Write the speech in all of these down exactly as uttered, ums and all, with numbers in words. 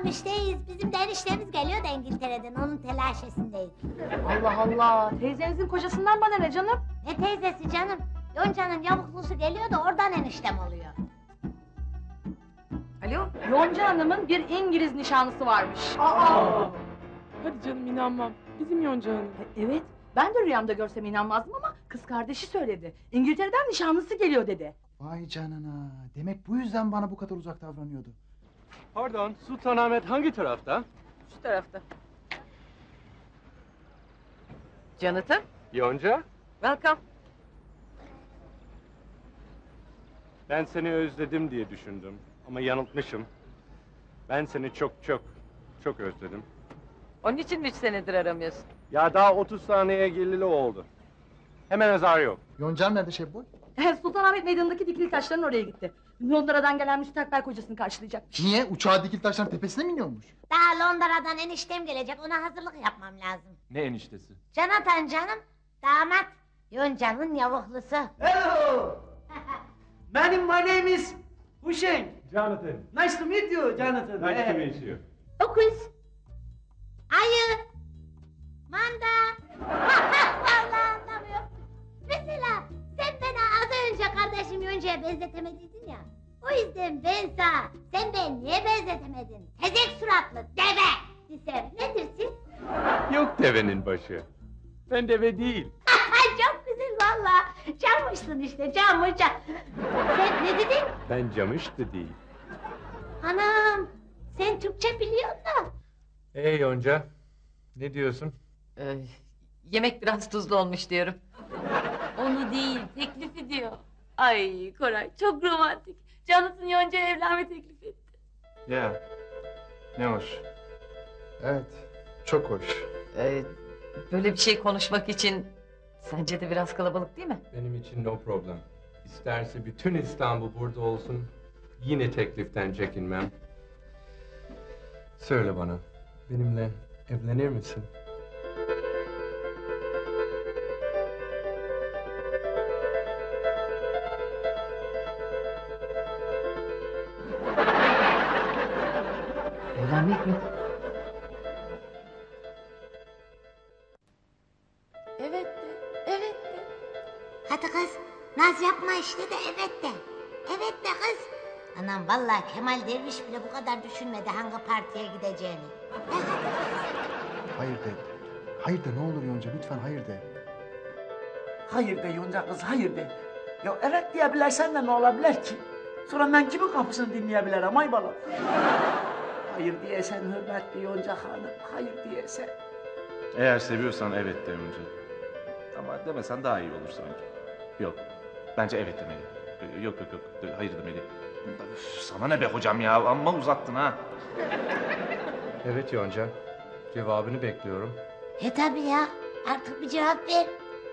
işteyiz. Bizim de eniştemiz geliyor da İngiltere'den, onun telaşesindeyiz. Allah Allah, teyzenizin kocasından bana ne canım? Ne teyzesi canım? Yonca'nın yavuklusu geliyor da oradan eniştem oluyor. Alo, Yonca Hanım'ın bir İngiliz nişanlısı varmış. Aa! Hadi canım inanmam. Bizim Yonca Hanım. E, evet, ben de rüyamda görsem inanmazdım ama kız kardeşi söyledi. İngiltere'den nişanlısı geliyor dedi. Vay canına. Demek bu yüzden bana bu kadar uzak davranıyordu. Pardon, Sultanahmet hangi tarafta? Şu tarafta. Jonathan, Yonca? welcome. Ben seni özledim diye düşündüm. Ama yanıltmışım. Ben seni çok çok, çok özledim. Onun için mi üç senedir aramıyorsun? Ya daha otuz saniyeye geleli oldu. Hemen azar yok. Yoncan nerede Şebboy? Sultanahmet Meydanı'ndaki dikili taşların oraya gitti. Londra'dan gelen müstakbel kocasını karşılayacakmış. Niye? Uçağı dikil taşların tepesine mi iniyormuş? Daha Londra'dan eniştem gelecek, ona hazırlık yapmam lazım. Ne eniştesi? Jonathan canım, damat. Yonca'nın yavuklusu. Hello! Madam, my name is Hussein. Jonathan. Nice to meet you, Jonathan. Nice to meet you. Dokuz. Ayı. Manda. Vallahi anlamıyorum. Mesela sen bana az önce kardeşim Yonca'ya benzetemediydin ya. O yüzden ben sana, sen beni niye benzetemedin? Tezek suratlı deve desem ne dersin? Yok devenin başı. Ben deve değil. Çok güzel valla. Çalmışsın işte, çalmış. çal- Sen ne dedin? Ben camıştı değil. Anam, sen Türkçe biliyorsun da. Ee Yonca, ne diyorsun? Ee, yemek biraz tuzlu olmuş diyorum. Onu değil, teklifi diyor. Ay Koray, çok romantik. Jonathan Yonca'ya evlenme teklif etti. Ya, ne hoş. Evet. Çok hoş. Ee, böyle bir şey konuşmak için sence de biraz kalabalık değil mi? Benim için no problem. İsterse bütün İstanbul burada olsun, yine tekliften çekinmem. Söyle bana, benimle evlenir misin? Evlenmek mi? Evet de, evet de. Hadi kız, naz yapma işte de evet de. Evet de kız. Anam vallahi Kemal Derviş bile bu kadar düşünmedi hangi partiye gideceğini. De hadi. Hayır de. Hayır de ne olur Yonca lütfen hayır de. Hayır de Yonca kız, hayır de. Ya evet diyebilirsen de ne olabilir ki? Sonra ben kimin kapısını dinleyebilirim ay bala? Hayır diyesen hürmetli Yonca hanım, hayır diyesen. Eğer seviyorsan evet de önce. Ama demesen daha iyi olur sanki. Yok, bence evet demeli. Ee, Yok yok yok, de- hayır demeli. Üf, sana ne be hocam ya, amma uzattın ha. Evet Yonca, cevabını bekliyorum. E tabi ya, artık bir cevap ver.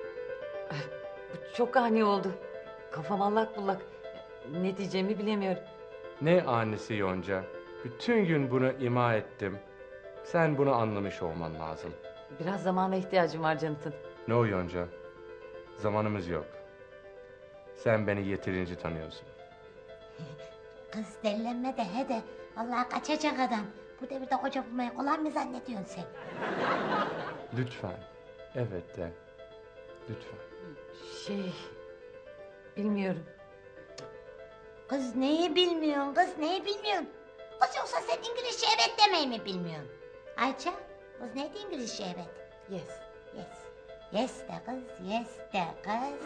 Bu çok ani oldu. Kafam allak bullak. Ne diyeceğimi bilemiyorum. Ne annesi Yonca, bütün gün bunu ima ettim. Sen bunu anlamış olman lazım. Biraz zamana ihtiyacım var Jonathan. No Yonca, zamanımız yok. Sen beni yeterince tanıyorsun. Kız delilenme de he de. Vallahi kaçacak adam. Bu devirde koca bulmayı kolay mı zannediyorsun sen? Lütfen, evet de, lütfen. Şey... Bilmiyorum. Kız neyi bilmiyorsun kız, neyi bilmiyorsun? Kız yoksa sen İngilizce evet demeyi mi bilmiyorsun? Ayça, kız neydi İngilizce evet? Yes. Yes. Yes de kız, yes de kız.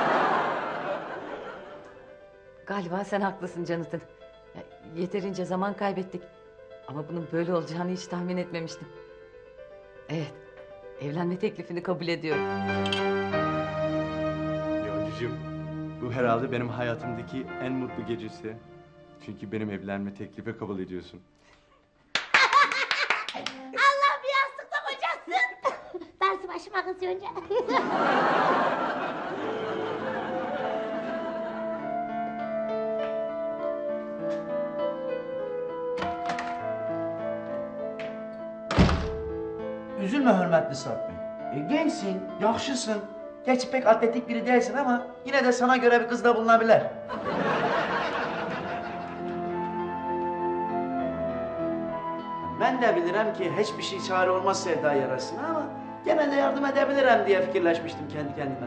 Galiba sen haklısın Jonathan. Ya, yeterince zaman kaybettik. Ama bunun böyle olacağını hiç tahmin etmemiştim. Evet, evlenme teklifini kabul ediyorum. Yoncacığım, bu herhalde benim hayatımdaki en mutlu gecesi. Çünkü benim evlenme teklifi kabul ediyorsun. Allah bir yastıkta kocasın. Darısı başıma kız önce. Üzülme hürmetli Sarp Bey. E, gençsin, yakışısın. Geç pek atletik biri değilsin ama yine de sana göre bir kız da bulunabilir. Ben de bilirim ki hiçbir şey çare olmaz sevda yarasına ama gene de yardım edebilirim diye fikirleşmiştim kendi kendime.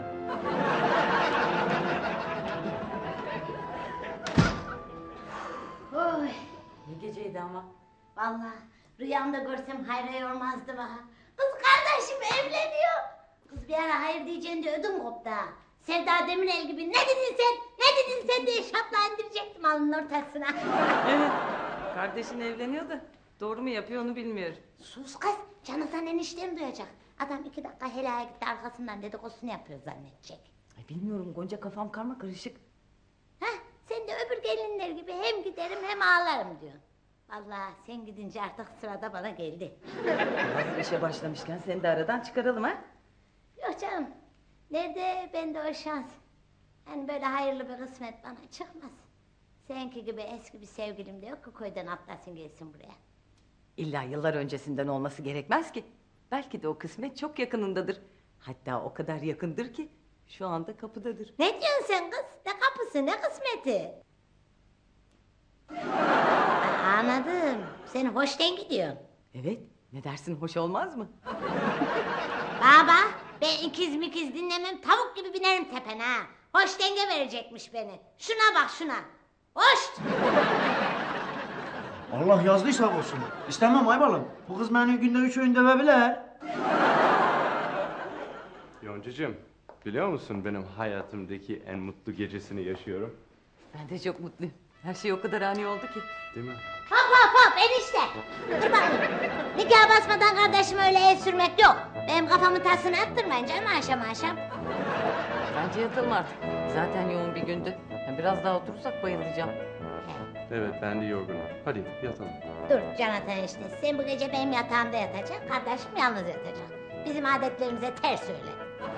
Oy. Ne geceydi ama. Vallahi rüyamda görsem hayra yormazdım ha. Kız kardeşim evleniyor. Kız bir ara hayır diyeceğini de ödüm koptu ha. Sevda Demirel gibi ne dedin sen, ne dedin sen diye şapla indirecektim alnının ortasına. Evet. Kardeşin evleniyor da doğru mu yapıyor onu bilmiyorum. Sus kız, Canatan eniştem duyacak. Adam iki dakika helaya gitti arkasından dedikodusunu yapıyor zannedecek. Ay bilmiyorum Gonca, kafam karma karışık. Heh, sen de öbür gelinler gibi hem giderim hem ağlarım diyorsun. Vallahi sen gidince artık sırada bana geldi. Hazır işe başlamışken seni de aradan çıkaralım ha. Yok canım, nerede bende o şans? Hani böyle hayırlı bir kısmet bana çıkmaz. Seninki gibi eski bir sevgilim de yok ki köyden atlasın gelsin buraya. İlla yıllar öncesinden olması gerekmez ki. Belki de o kısmet çok yakınındadır. Hatta o kadar yakındır ki şu anda kapıdadır. Ne diyorsun sen kız? Ne kapısı, ne kısmeti? Aa, anladım. Sen hoşten gidiyorsun. Evet, ne dersin, hoş olmaz mı? Baba, ben ikiz mikiz dinlemem, tavuk gibi binerim tepene ha. Hoş denge verecekmiş beni. Şuna bak şuna. Hoş! Allah yazdıysa olsun. İstemem Aybalım. Bu kız beni günde üç öğün dövebilir. Yoncacığım, biliyor musun benim hayatımdaki en mutlu gecesini yaşıyorum? Ben de çok mutluyum. Her şey o kadar ani oldu ki. Değil mi? Hop hop hop enişte. Dur bakayım. Nikah basmadan kardeşim öyle el sürmek yok. Benim kafamın tasını attırmayın canım akşam akşam. Bence yatalım artık. Zaten yoğun bir gündü. Ya biraz daha oturursak bayılacağım. Evet, ben de yorgunum. Hadi yatalım. Dur Canatan işte. Sen bu gece benim yatağımda yatacaksın. Kardeşim yalnız yatacak. Bizim adetlerimize ters öyle.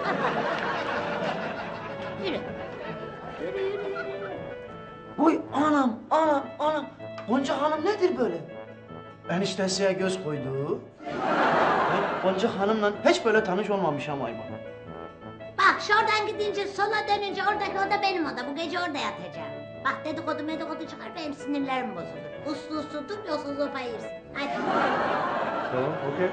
Yürü. Yürü yürü yürü. Oy anam, anam, anam. Gonca Hanım nedir böyle? Eniştesiye göz koydu. Ben Gonca Hanım'la hiç böyle tanış olmamışım Aybalım. Bak şuradan gidince sola dönünce oradaki oda benim oda. Bu gece orada yatacağım. Bak dedikodu medikodu çıkar benim sinirlerim bozulur. Uslu uslu dur yoksa zopa yersin. Hadi. Tamam, okey.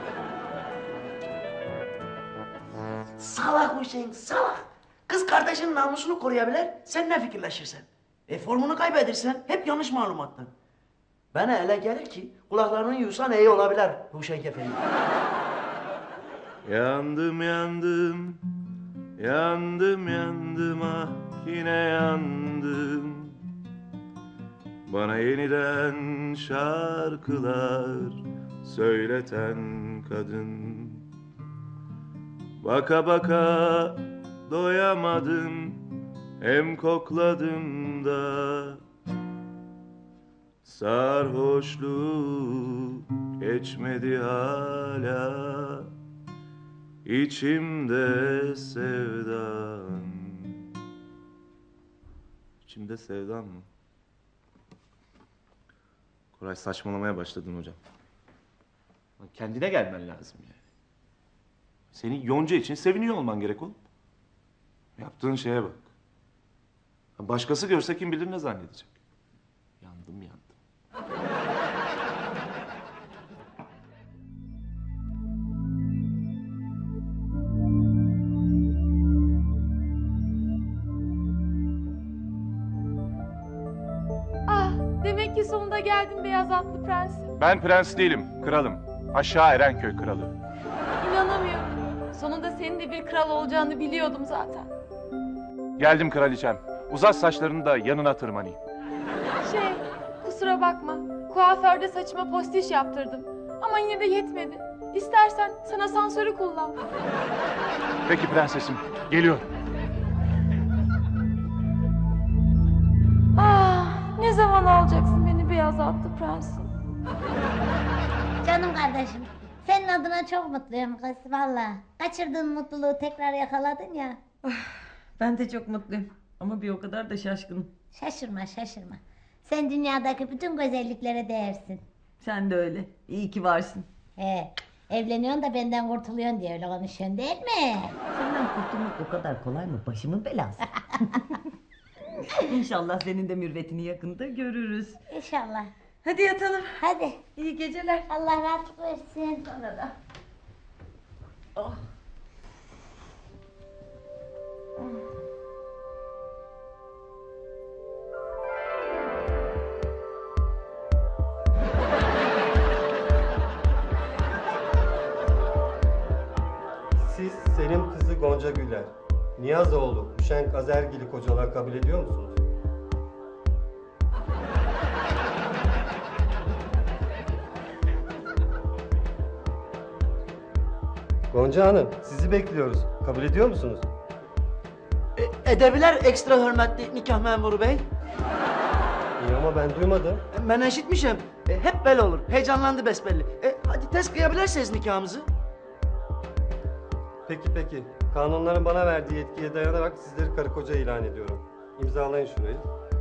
Salak Hüseyin, salak. Kız kardeşinin namusunu koruyabilir, sen ne fikirleşirsen. E formunu kaybedirsen hep yanlış malumattan. Bana ele gelir ki kulaklarını yuysan iyi olabilir Hüseyin efendi. Yandım yandım, yandım yandım ah yine yandım. Bana yeniden şarkılar söyleten kadın. Baka baka doyamadım, hem kokladım da. Sarhoşluğu geçmedi hala, İçimde sevdan. İçimde sevdan mı? Koray, saçmalamaya başladın hocam. Kendine gelmen lazım yani. Senin Yonca için seviniyor olman gerek oğlum. Yaptığın şeye bak. Başkası görse kim bilir ne zannedecek. Yandım yandım. Ah, demek ki sonunda geldin beyaz atlı prensim. Ben prens değilim, kralım. Aşağı Erenköy kralı. İnanamıyorum. Sonunda senin de bir kral olacağını biliyordum zaten. Geldim kraliçem. Uzat saçlarını da yanına tırmanayım. Şey, kusura bakma. Kuaförde saçıma postiş yaptırdım. Ama yine de yetmedi. İstersen sen asansörü kullan. Peki prensesim, geliyorum. Ah, ne zaman alacaksın beni beyaz atlı prensim? Canım kardeşim. Senin adına çok mutluyum kız valla. Kaçırdığın mutluluğu tekrar yakaladın ya. Ben de çok mutluyum. Ama bir o kadar da şaşkınım. Şaşırma şaşırma. Sen dünyadaki bütün güzelliklere değersin. Sen de öyle. İyi ki varsın. He, evleniyorsun da benden kurtuluyorsun diye öyle konuşuyorsun değil mi? Senden kurtulmak o kadar kolay mı? Başımın belası. İnşallah senin de mürvetini yakında görürüz. İnşallah. Hadi yatalım. Hadi. İyi geceler. Allah rahatlık versin. Sana da. Oh. Siz Selim kızı Gonca Güler, Niyazoğlu Hüşenk Azergil'i kocalığa kabul ediyor musunuz? Gonca Hanım, sizi bekliyoruz. Kabul ediyor musunuz? E, edebiler ekstra hürmetli nikah memuru bey. İyi ama ben duymadım. E, ben eşitmişim. E, hep böyle olur. Heyecanlandı besbelli. E, hadi tez kıyabilirsiniz nikahımızı. Peki peki. Kanunların bana verdiği yetkiye dayanarak sizleri karı koca ilan ediyorum. İmzalayın şurayı.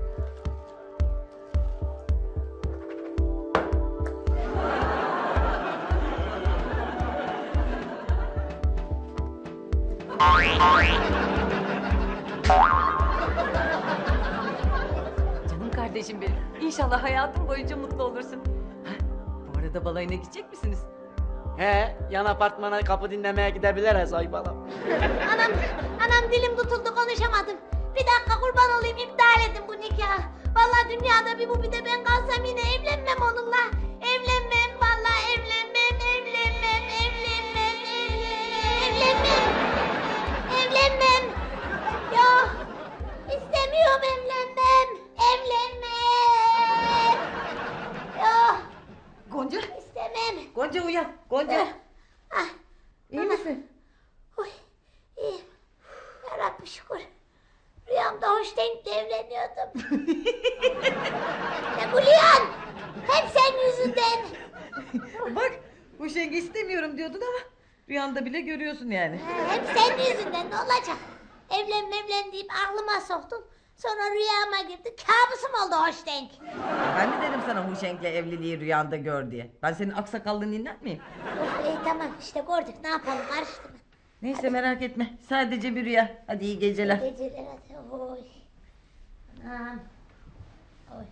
Canım kardeşim benim. İnşallah hayatın boyunca mutlu olursun. Hah, bu arada balayına gidecek misiniz? He, yan apartmana kapı dinlemeye gidebiliriz ay balam. Anam, anam dilim tutuldu konuşamadım. Bir dakika kurban olayım iptal edin bu nikahı. Vallahi dünyada bir bu bir de ben kalsam yine evlenmem onunla. Evlenmem vallahi evlenmem, evlenmem, evlenmem, evlenmem, evlenmem. Evlenmem. Yok. İstemiyorum evlenmem. Evlenmem. Yok. Gonca. İstemem. Gonca uyan. Gonca. Ah. İyi misin? Uy, iyiyim. Yarabbim şükür. Rüyamda hoş denkle evleniyordum. Ne gülüyorsun? Hep senin yüzünden. Bak bu şeyi istemiyorum diyordun ama rüyanda bile görüyorsun yani. Hep senin yüzünden ne olacak? Evlen evlen deyip aklıma soktun. Sonra rüyama girdi. Kabusum oldu hoş denk. Ben mi dedim sana Huşenk'le evliliği rüyanda gör diye? Ben senin aksakallığını dinler miyim? Of, iyi tamam işte gördük ne yapalım karıştı mı? Neyse merak etme. Sadece bir rüya. Hadi iyi geceler. Geceler hadi oy. Anam. Oy.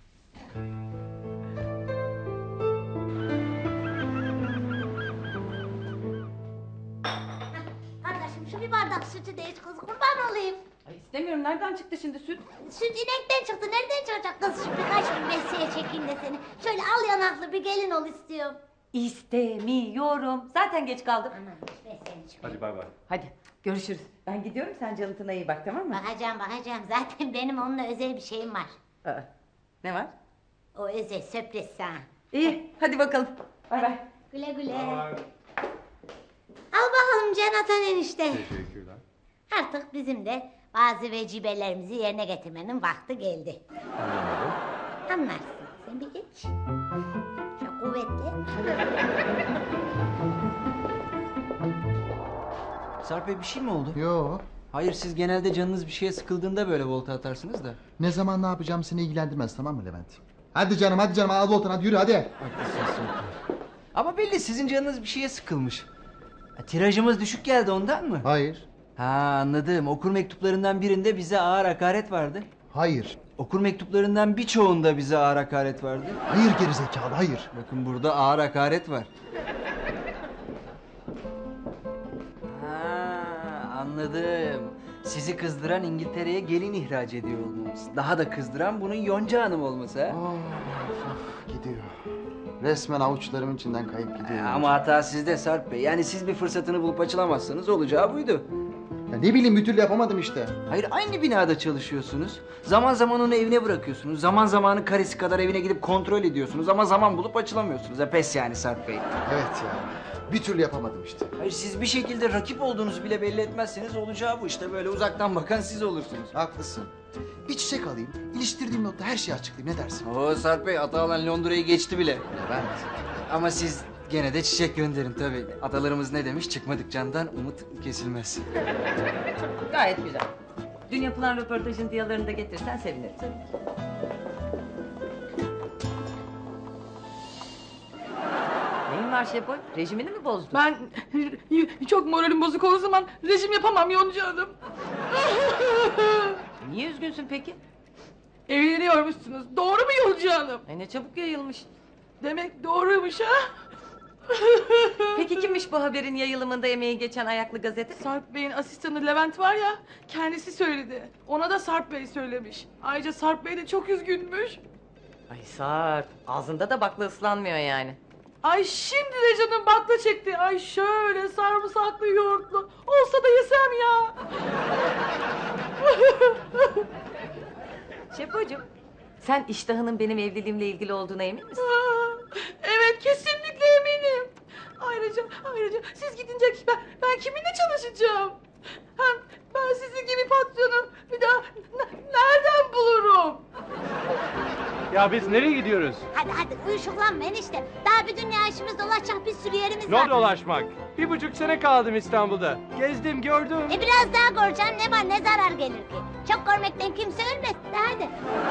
Kardeşim şu bir bardak sütü de iç kız kurban olayım. Ay, istemiyorum. Nereden çıktı şimdi süt? Süt inekten çıktı nereden çıkacak kız şu birkaç gün mesleğe çekeyim de seni. Şöyle al yanaklı bir gelin ol istiyorum. İstemiyorum. Zaten geç kaldım. Aman ben seni çok. Hadi bay bay. Hadi görüşürüz. Ben gidiyorum sen Canıt'ına iyi bak tamam mı? Bakacağım bakacağım zaten benim onunla özel bir şeyim var. Aa, ne var? O özel sürpriz sana. İyi hadi bakalım. Bay bay. Güle güle. Al bakalım Canatan enişte. Teşekkürler. Artık bizim de bazı vecibelerimizi yerine getirmenin vakti geldi. Anlamadım. Anlarsın. Sen bir geç. Çok kuvvetli. Sarp Bey bir şey mi oldu? Yo. Hayır siz genelde canınız bir şeye sıkıldığında böyle volta atarsınız da. Ne zaman ne yapacağım seni ilgilendirmez tamam mı Levent? Hadi canım hadi canım al voltan hadi yürü hadi. Haklısınız Sarp Bey. Ama belli sizin canınız bir şeye sıkılmış. Ha, tirajımız düşük geldi ondan mı? Hayır. Ha anladım. Okur mektuplarından birinde bize ağır hakaret vardı. Hayır. Okur mektuplarından birçoğunda bize ağır hakaret vardı. Hayır gerizekalı hayır. Bakın burada ağır hakaret var. Ha anladım. Sizi kızdıran İngiltere'ye gelin ihraç ediyor olmamız. Daha da kızdıran bunun Yonca Hanım olması ha. Of, of, gidiyor. Resmen avuçlarımın içinden kayıp gidiyor. Ha, ama hata sizde Sarp Bey. Yani siz bir fırsatını bulup açılamazsanız olacağı buydu. Ya ne bileyim bir türlü yapamadım işte. Hayır aynı binada çalışıyorsunuz. Zaman zaman onu evine bırakıyorsunuz. Zaman zamanı karesi kadar evine gidip kontrol ediyorsunuz. Ama zaman bulup açılamıyorsunuz. Ha, pes yani Sarp Bey. Evet ya. Bir türlü yapamadım işte. Hayır siz bir şekilde rakip olduğunuzu bile belli etmezseniz olacağı bu işte. Böyle uzaktan bakan siz olursunuz. Haklısın. Bir çiçek alayım. İliştirdiğim notta her şeyi açıklayayım. Ne dersin? Oo Sarp Bey Atalan Londra'yı geçti bile. Levent. Ama siz gene de çiçek gönderin tabii. Atalarımız ne demiş? Çıkmadık candan umut kesilmez. Gayet güzel. Dün yapılan röportajın diyalarını da getirsen seviniriz. Neyin var Şepoy? Rejimini mi bozdun? Ben çok moralim bozuk o zaman rejim yapamam Yonca Hanım. Niye üzgünsün peki? Evleniyormuşsunuz. Doğru mu Yonca Hanım? Ay ne çabuk yayılmış. Demek doğruymuş ha? Peki kimmiş bu haberin yayılımında emeği geçen ayaklı gazete? Sarp Bey'in asistanı Levent var ya, kendisi söyledi. Ona da Sarp Bey söylemiş. Ayrıca Sarp Bey de çok üzgünmüş. Ay Sarp, ağzında da bakla ıslanmıyor yani. Ay şimdi de canım bakla çekti. Ay şöyle sarımsaklı yoğurtlu. Olsa da yesem ya. Şepocuğum, sen iştahının benim evliliğimle ilgili olduğuna emin misin? Evet, kesinlikle eminim. Ayrıca, ayrıca siz gidince ben, ben kiminle çalışacağım? Hem ben sizin gibi patronu bir daha n- nereden bulurum? Ya biz nereye gidiyoruz? Hadi hadi uyuşuklanma enişte. Daha bir dünya işimiz dolaşacak bir sürü yerimiz Ne var. dolaşmak? Bir buçuk sene kaldım İstanbul'da. Gezdim, gördüm. E biraz daha göreceksin, ne var ne zarar gelir ki? Çok görmekten kimse ölmez. De hadi.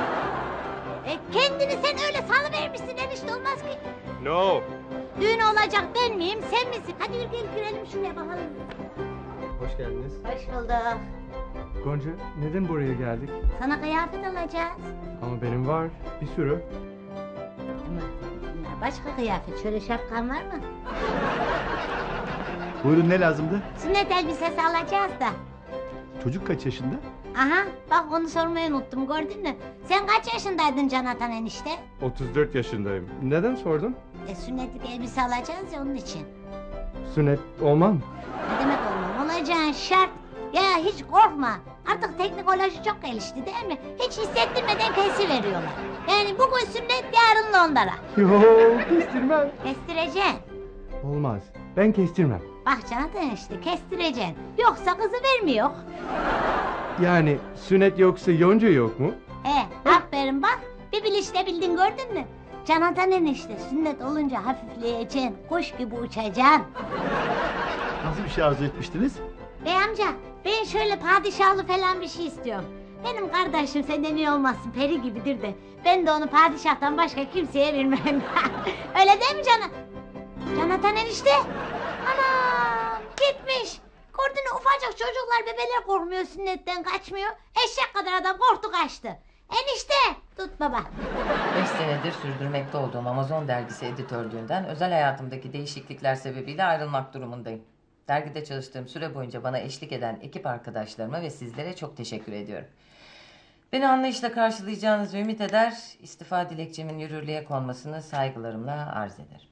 E kendini sen öyle salıvermişsin enişte, olmaz ki. No. Düğün olacak ben miyim sen misin? Hadi yürü gel girelim şuraya bakalım. Hoş geldiniz. Hoş bulduk. Gonca, neden buraya geldik? Sana kıyafet alacağız. Ama benim var, bir sürü. Bunlar başka kıyafet. Şöyle şapkan var mı? Buyurun, ne lazımdı? Sünnet elbisesi alacağız da. Çocuk kaç yaşında? Aha bak onu sormayı unuttum, gördün mü? Sen kaç yaşındaydın Canatan enişte? otuz dört yaşındayım. Neden sordun? E sünnetlik elbise alacağız ya onun için. Sünnet olmam. Ne demek olmam? Olacağın şart. Ya hiç korkma. Artık teknoloji çok gelişti değil mi? Hiç hissettirmeden kesiveriyorlar. Yani bugün sünnet, yarın Londra. Yok, kestirmem. Kestireceksin. Olmaz, ben kestirmem. Bak Canatan enişte, kestireceksin. Yoksa kızı vermiyor. Yani sünnet yoksa yonca yok mu? He, aferin bak. Bir bilişte bildin, gördün mü? Canatan enişte, sünnet olunca hafifleyeceksin. Kuş gibi uçacaksın. Nasıl bir şey arzu etmiştiniz? Bey amca, ben şöyle padişahlı falan bir şey istiyorum. Benim kardeşim senden iyi olmazsın, peri gibidir de. Ben de onu padişahtan başka kimseye vermem. Öyle değil mi Canat? Canatan enişte? Anam, gitmiş. Gördün mü, ufacık çocuklar, bebeler korkmuyor, sünnetten kaçmıyor. Eşek kadar adam korktu kaçtı. Enişte, tut baba. Beş senedir sürdürmekte olduğum Amazon dergisi editörlüğünden özel hayatımdaki değişiklikler sebebiyle ayrılmak durumundayım. Dergide çalıştığım süre boyunca bana eşlik eden ekip arkadaşlarıma ve sizlere çok teşekkür ediyorum. Beni anlayışla karşılayacağınızı ümit eder, istifa dilekçemin yürürlüğe konmasını saygılarımla arz ederim.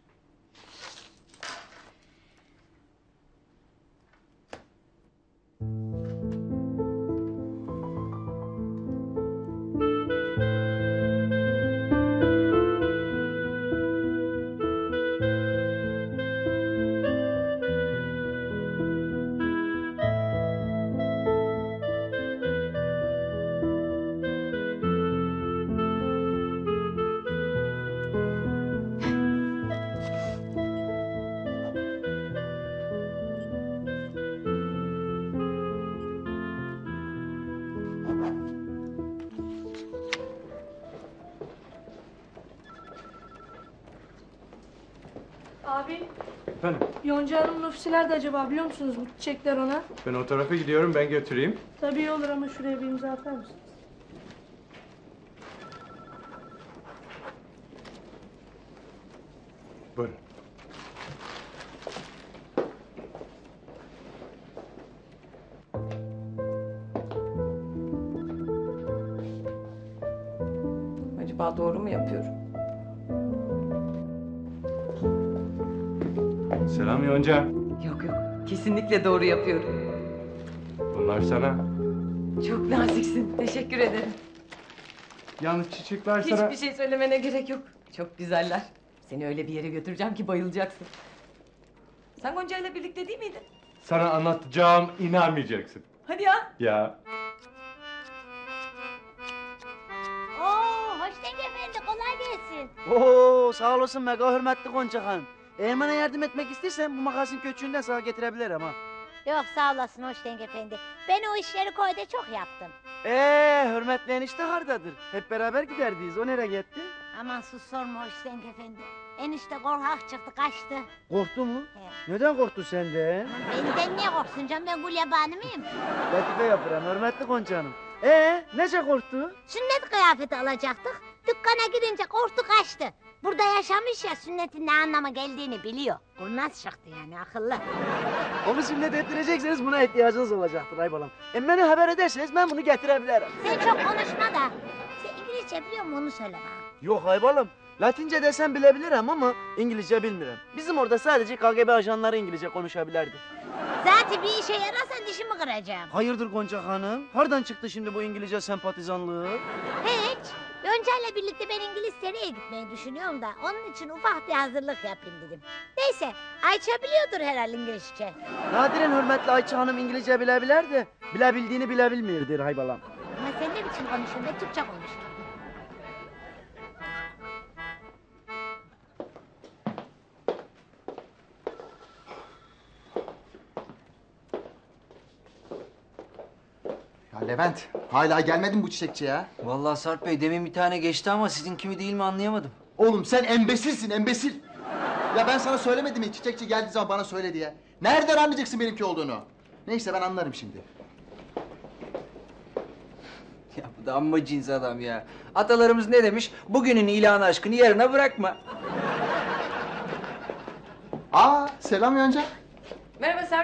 Abi, Efendim, Yonca Hanım'ın ofisi nerede acaba, biliyor musunuz bu çiçekler ona? ben o tarafa gidiyorum, ben götüreyim. Tabii iyi olur ama şuraya bir imza atar mısınız? Buyurun. Acaba doğru mu yapıyorum? Selam Yonca. Yok yok, kesinlikle doğru yapıyorum. Bunlar sana. Çok naziksin, teşekkür ederim. Yalnız çiçekler sana... Hiçbir şey söylemene gerek yok. Çok güzeller. Seni öyle bir yere götüreceğim ki bayılacaksın. Sen Gonca ile birlikte değil miydin? Sana anlatacağım, inanmayacaksın. Hadi ya. Ya. Oo, hoş geldin efendi, kolay gelsin. Oo, sağ olasın mega hürmetli Gonca Han. Eğer bana yardım etmek istersen bu makasın köçüğünden sana getirebilirim ha. Yok sağ olasın hoş geldin efendi. Ben o işleri köyde çok yaptım. Ee, hürmetli enişte hardadır. Hep beraber giderdiyiz. O nereye gitti? Aman sus sorma hoş geldin efendi. Enişte korkak çıktı, kaçtı. Korktu mu? He. Neden korktun sen de? Benden niye korksun canım, ben gulyabani miyim? Latife yapıram hürmetli Gonca Hanım. Ee, nece korktu? Sünnet kıyafeti alacaktık. Dükkana girince korktu kaçtı. Burada yaşamış ya, sünnetin ne anlama geldiğini biliyor. Kurnaz çıktı yani, akıllı. Onu sünnet ettirecekseniz buna ihtiyacınız olacaktır Aybalam. E beni haber ederseniz ben bunu getirebilirim. Sen çok konuşma da. Sen İngilizce biliyor musun, onu söyle bana. Yok Aybalam. Latince desem bilebilirim ama İngilizce bilmiyorum. Bizim orada sadece K G B ajanları İngilizce konuşabilirdi. Zaten bir işe yararsan dişimi kıracağım. Hayırdır Gonca Hanım? Nereden çıktı şimdi bu İngilizce sempatizanlığı? Hiç. Yonca'yla birlikte ben İngiltere'ye gitmeyi düşünüyorum da onun için ufak bir hazırlık yapayım dedim. Neyse, Ayça biliyordur herhalde İngilizce. Nadiren hürmetli Ayça Hanım İngilizce bilebilir de bilebildiğini bilebilmiyordur Aybalam. Ama sen ne biçim konuşuyorsun be, Türkçe konuş. Ya Levent, hala gelmedi mi bu çiçekçi ya? Vallahi Sarp Bey demin bir tane geçti ama sizin kimi değil mi anlayamadım. Oğlum sen embesilsin, embesil. Ya ben sana söylemedim mi çiçekçi geldiği zaman bana söyle diye. Nereden anlayacaksın benimki olduğunu? Neyse ben anlarım şimdi. Ya bu da amma cins adam ya. Atalarımız ne demiş? Bugünün ilanı aşkını yarına bırakma. Aa, selam Yonca. Merhaba Sarp.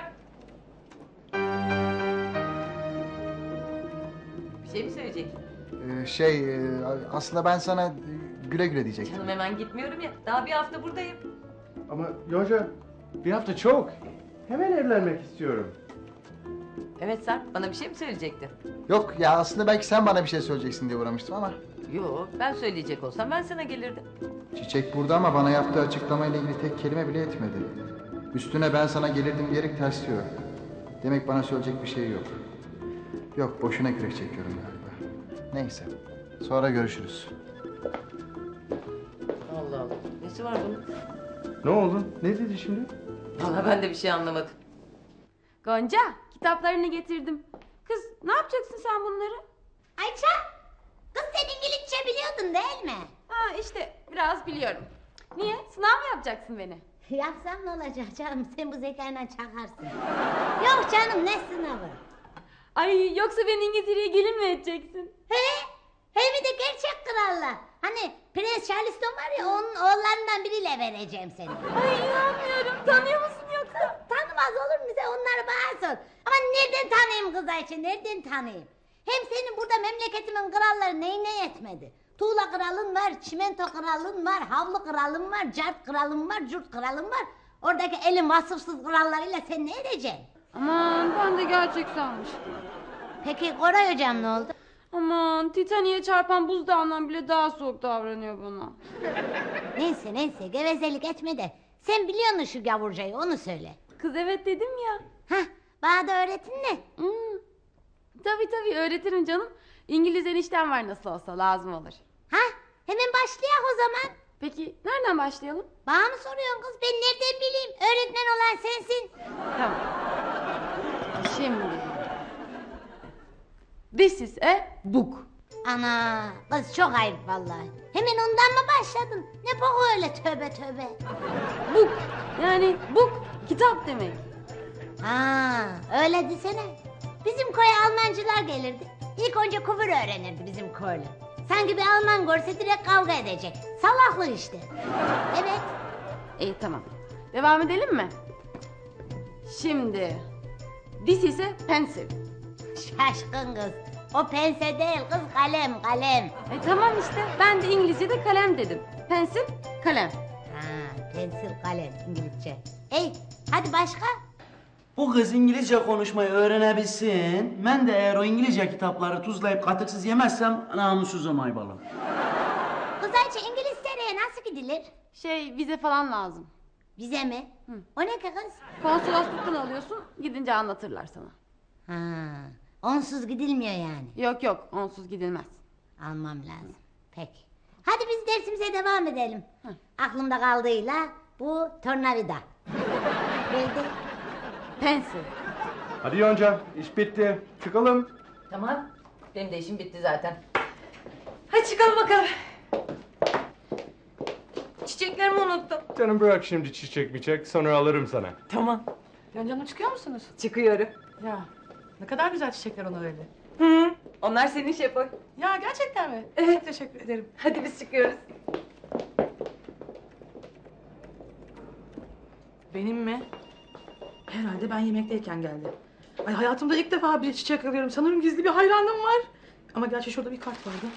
Bir şey mi söyleyecek? Ee, şey, e, aslında ben sana e, güle güle diyecektim. Canım hemen gitmiyorum ya. Daha bir hafta buradayım. Ama Yonca, bir hafta çok. Hemen evlenmek istiyorum. Evet Sarp, bana bir şey mi söyleyecektin? Yok ya, aslında belki sen bana bir şey söyleyeceksin diye uğramıştım ama. Yok, ben söyleyecek olsam ben sana gelirdim. Çiçek burada ama bana yaptığı açıklamayla ilgili tek kelime bile etmedi. Üstüne ben sana gelirdim diyerek ters diyor. Demek bana söyleyecek bir şey yok. Yok, boşuna kürek çekiyorum galiba. Neyse, sonra görüşürüz. Allah Allah, nesi var bunun? Ne oldu? Ne dedi şimdi? Vallahi ben de bir şey anlamadım. Gonca, kitaplarını getirdim. Kız, ne yapacaksın sen bunları? Ayça, kız sen İngilizce biliyordun değil mi? Ha işte, biraz biliyorum. Niye? Sınav mı yapacaksın beni? Yapsam ne olacak canım, sen bu zekayla çakarsın. Yok canım, ne sınavı? Ay, yoksa beni İngiltere'ye gelin mi edeceksin? He, hem de gerçek kralla. Hani Prens Charleston var ya, onun oğullarından biriyle vereceğim seni. Ay inanmıyorum, tanıyor musun yoksa? Tanımaz olur mu, sen onları bana sor. Ama nereden tanıyayım kız Ayça, nereden tanıyayım? Hem senin burada memleketimin kralları neyine yetmedi? Tuğla kralın var, çimento kralın var, havlu kralın var, cart kralın var, curt kralın var. Oradaki elin vasıfsız krallarıyla sen ne edeceksin? Aman, ben de gerçek sanmıştım. Peki Koray hocam ne oldu? Aman, Titanik'e çarpan buzdağından bile daha soğuk davranıyor bana. Neyse neyse, gevezelik etme de. Sen biliyorsun şu gavurcayı, onu söyle. Kız evet dedim ya. Hah, bana da öğretin de. Hmm. Tabii tabii öğretirim canım. İngiliz eniştem var nasıl olsa, lazım olur. Hah, hemen başlayak o zaman. Peki nereden başlayalım? Bana mı soruyorsun kız? Ben nereden bileyim? Öğretmen olan sensin. Tamam. Şimdi. This is a book. Ana, kız çok ayıp vallahi. Hemen ondan mı başladın? Ne boku öyle, tövbe tövbe. Book. Yani book, kitap demek. Ha, öyle desene. Bizim koya Almancılar gelirdi. İlk önce kuvur öğrenirdi bizim koyla. Sanki bir Alman görse direkt kavga edecek. Salaklık işte. Evet. İyi tamam. Devam edelim mi? Şimdi. This is a pencil. Şaşkın kız. O pense değil kız, kalem kalem. E tamam işte, ben de İngilizce'de kalem dedim. Pencil, kalem. Ha, pensil kalem İngilizce. Ey, hadi başka? Bu kız İngilizce konuşmayı öğrenebilsin. Ben de eğer o İngilizce kitapları tuzlayıp katıksız yemezsem namussuzum Aybalam. Kız Ayça, İngiltere'ye nasıl gidilir? Şey, vize falan lazım. Vize mi? Hı. O ne ki kız? Konsolosluktan alıyorsun, gidince anlatırlar sana. Ha, onsuz gidilmiyor yani. Yok yok, onsuz gidilmez. Almam lazım. Peki. Hadi biz dersimize devam edelim. Hı. Aklımda kaldığıyla bu tornavida. Neydi? Pencil. Hadi Yonca, iş bitti. Çıkalım. Tamam, benim de işim bitti zaten. Hadi çıkalım bakalım. Çiçeklerimi unuttum. Canım bırak şimdi çiçek miçek, sonra alırım sana. Tamam. Yonca Hanım çıkıyor musunuz? Çıkıyorum. Ya ne kadar güzel çiçekler ona öyle. Hı, Onlar senin Şefoy. Ya gerçekten mi? Evet. Teşekkür ederim. Hadi biz çıkıyoruz. Benim mi? Herhalde ben yemekteyken geldi. Ay hayatımda ilk defa bir çiçek alıyorum. Sanırım gizli bir hayranım var. Ama gerçi şurada bir kart vardı.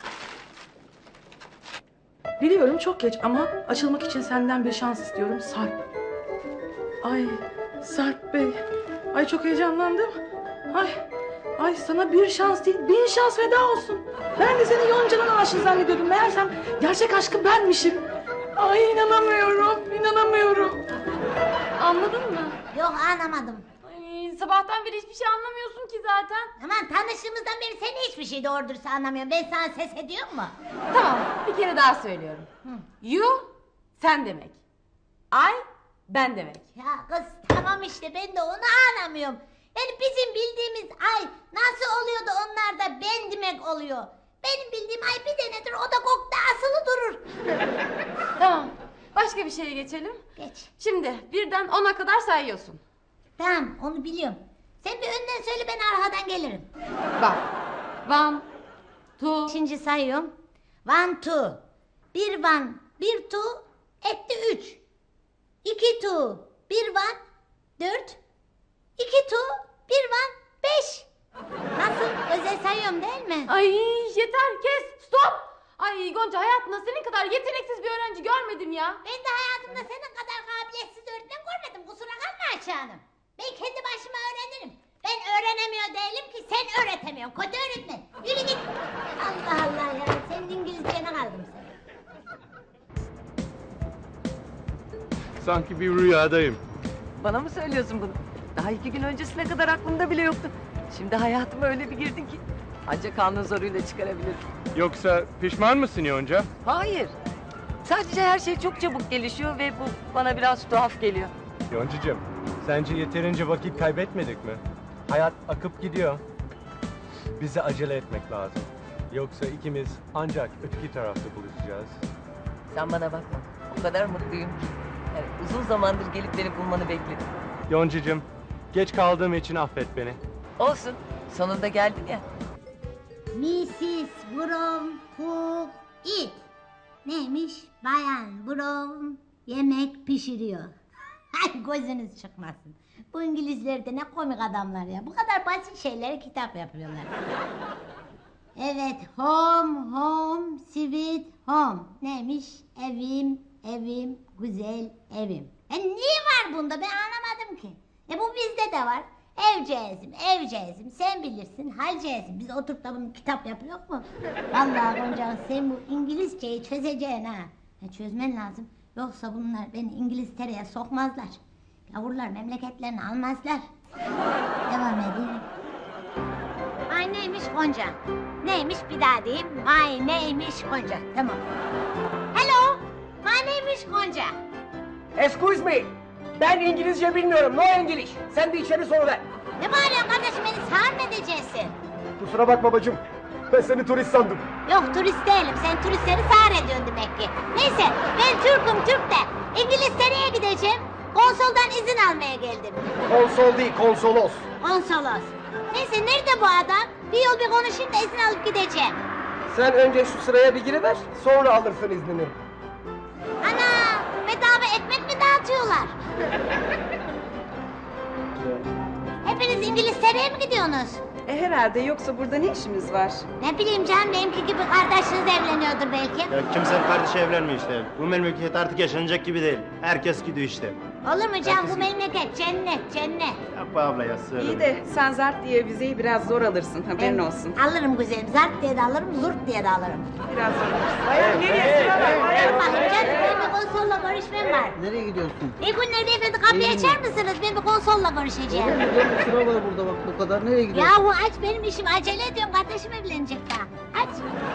Biliyorum çok geç ama açılmak için senden bir şans istiyorum Sarp. Ay Sarp Bey. Ay çok heyecanlandım. Ay, ay sana bir şans değil bin şans feda olsun. Ben de seni Yonca'nın aşığı zannediyordum. Meğersem gerçek aşkım benmişim. Ay inanamıyorum, inanamıyorum. Anladın mı? Yok anlamadım. Ay, sabahtan beri hiçbir şey anlamıyorsun ki zaten. Aman tanıştığımızdan beri sen hiçbir şey doğru dürüst anlamıyorsun. Ben sana ses ediyor mu? Tamam, bir kere daha söylüyorum. Hı. You, sen demek. I, ben demek. Ya kız tamam işte ben de onu anlamıyorum. Yani bizim bildiğimiz ay nasıl oluyor da onlar da ben demek oluyor. Benim bildiğim ay bir denedir o da kokta asılı durur. Tamam. Başka bir şeye geçelim. Geç. Şimdi birden ona kadar sayıyorsun. Tamam onu biliyorum. Sen bir önden söyle ben arkadan gelirim. Bak. One, two. Şimdi sayıyorum. One two. Bir one, bir two, etti üç. İki two, bir one, dört. İki two, bir one, beş. Nasıl? Özel sayıyorum değil mi? Ay yeter kes stop. Ay Gonca hayatımda senin kadar yeteneksiz bir öğrenci görmedim ya. Ben de hayatımda senin kadar kabiliyetsiz öğretmen görmedim. Kusura kalma Ayşe Hanım. Ben kendi başıma öğrenirim. Ben öğrenemiyor değilim ki sen öğretemiyorsun. Kötü öğretmen. Yürü git. Allah Allah ya. Senin İngilizcene kaldım sen. Sanki bir rüyadayım. Bana mı söylüyorsun bunu? Daha iki gün öncesine kadar aklımda bile yoktu. Şimdi hayatıma öyle bir girdin ki ancak kanun zoruyla çıkarabilirim. Yoksa pişman mısın Yonca? Hayır. Sadece her şey çok çabuk gelişiyor ve bu bana biraz tuhaf geliyor. Yoncacığım, sence yeterince vakit kaybetmedik mi? Hayat akıp gidiyor. Bize acele etmek lazım. Yoksa ikimiz ancak öteki tarafta buluşacağız. Sen bana bakma. O kadar mutluyum ki. Yani uzun zamandır gelip beni bulmanı bekledim. Yoncacığım, geç kaldığım için affet beni. Olsun. Sonunda geldin ya. missis Brown cook it. Neymiş? Bayan Brown yemek pişiriyor. Ay gözünüz çıkmasın. Bu İngilizler de ne komik adamlar ya. Bu kadar basit şeyleri kitap yapıyorlar. Evet, home, home, sweet home. Neymiş? Evim, evim, güzel evim. E niye var bunda? Ben anlamadım ki. E bu bizde de var. Evceğizim, evceğizim, sen bilirsin, halceğizim. Biz oturup da bunu kitap yapıyor mu? Vallahi Gonca sen bu İngilizceyi çözeceksin ha. Ya çözmen lazım. Yoksa bunlar beni İngiltere'ye sokmazlar. Yavrular memleketlerini almazlar. Devam edeyim. My neymiş Gonca? Neymiş bir daha diyeyim. My neymiş Gonca. Tamam. Hello. My neymiş Gonca. Excuse me. Ben İngilizce bilmiyorum. No English. Sen de içeri soruver. Ne bağırıyorsun kardeşim? Beni sağır mı edeceksin? Kusura bakma bacım. Ben seni turist sandım. Yok turist değilim. Sen turistleri sağır ediyorsun demek ki. Neyse ben Türk'üm Türk de. İngiltere'ye gideceğim. Konsoldan izin almaya geldim. Konsol değil, konsolos. Konsolos. Neyse nerede bu adam? Bir yol bir konuşayım da izin alıp gideceğim. Sen önce şu sıraya bir giriver, sonra alırsın iznini. Ana! Bedava ekmek mi dağıtıyorlar? Hepiniz İngiltere'ye mi gidiyorsunuz? E herhalde, yoksa burada ne işimiz var? Ne bileyim canım, benimki gibi kardeşiniz evleniyordur belki. Ya kimsenin kardeşi evlenmiyor işte. Bu memleket artık yaşanacak gibi değil. Herkes gidiyor işte. Olur mu canım, bu memleket cennet, cennet. Yapma abla ya, sığırım. İyi de sen zart diye vizeyi biraz zor alırsın, haberin Ben olsun. Alırım güzelim, zart diye de alırım, zurt diye de alırım. Biraz zor alırsın. Hayır, nereye sıra var? Dur bakayım canım, benim bir konsolla görüşmem var. Nereye gidiyorsun? İyi günler beyefendi, kapıyı açar mısınız? Ben bir konsolla görüşeceğim. Sıra var burada bak, bu kadar. Nereye gidiyorsun? Yahu aç, benim işim acele ediyorum, kardeşim evlenecek daha. Aç.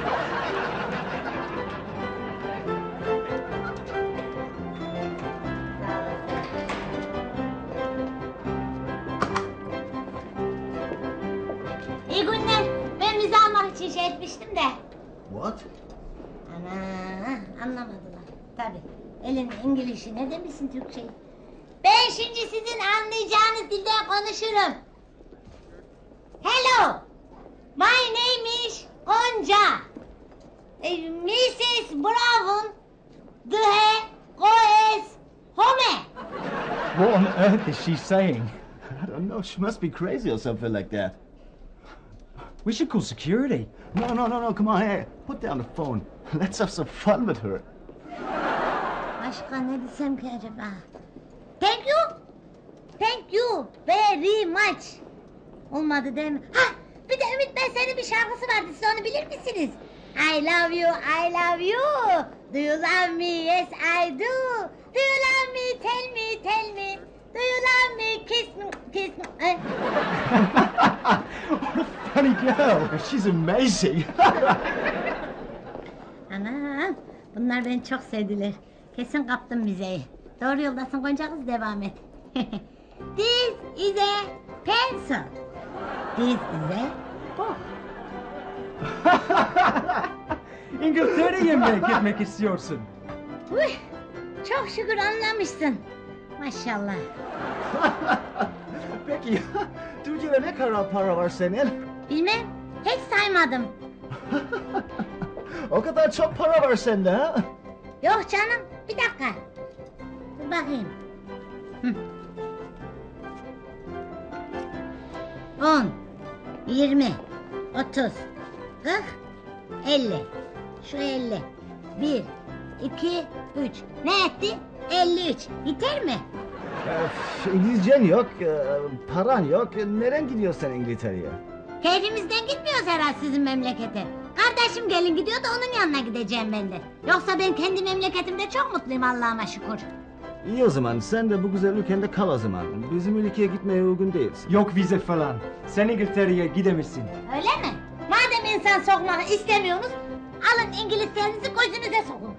İyi günler. Ben vize almak için şey etmiştim de. What? Ana, anlamadılar. Tabii. Elin İngilizce ne demişsin Türkçeyi? Ben şimdi sizin anlayacağınız dilde konuşurum. Hello. My name is Gonca. E, missus Brown, the goes home. What on earth is she saying? I don't know, she must be crazy or something like that. We should call security. No, no, no, no, come on, hey, put down the phone. Let's have some fun with her. Başka ne desem ki acaba? Thank you. Thank you very much. Olmadı değil mi? Ha, bir de Ümit Beysel'in bir şarkısı vardı. Siz onu bilir misiniz? I love you, I love you. Do you love me? Yes, I do. Do you love me? Tell me, tell me. Do you love me? Kiss me, kiss me. Eh? Funny girl, she's amazing. Ana, bunlar beni çok sevdiler. Kesin kaptım müzeyi. Doğru yoldasın Gonca kız, devam et. This is a pencil. This is a book. İngiltere'ye mi gitmek istiyorsun? Uy, çok şükür anlamışsın. Maşallah. Peki, Türkiye'de ne kadar para var senin? Bilmem, hiç saymadım. O kadar çok para var sende ha? Yok canım, bir dakika. Dur bakayım. Hı. On, yirmi, otuz, kırk, elli. Şu elli. Bir, iki, üç. Ne etti? Elli üç. Yeter mi? Öf, İngilizcen yok, e, paran yok. Nereden gidiyorsun sen İngiltere'ye? Keyfimizden gitmiyoruz herhalde sizin memlekete. Kardeşim gelin gidiyor da onun yanına gideceğim ben de. Yoksa ben kendi memleketimde çok mutluyum Allah'ıma şükür. İyi o zaman, sen de bu güzel ülkende kal o zaman. Bizim ülkeye gitmeye uygun değilsin. Yok vize falan. Sen İngiltere'ye gidemezsin. Öyle mi? Madem insan sokmak istemiyorsunuz, alın İngilizlerinizi gözünüze sokun.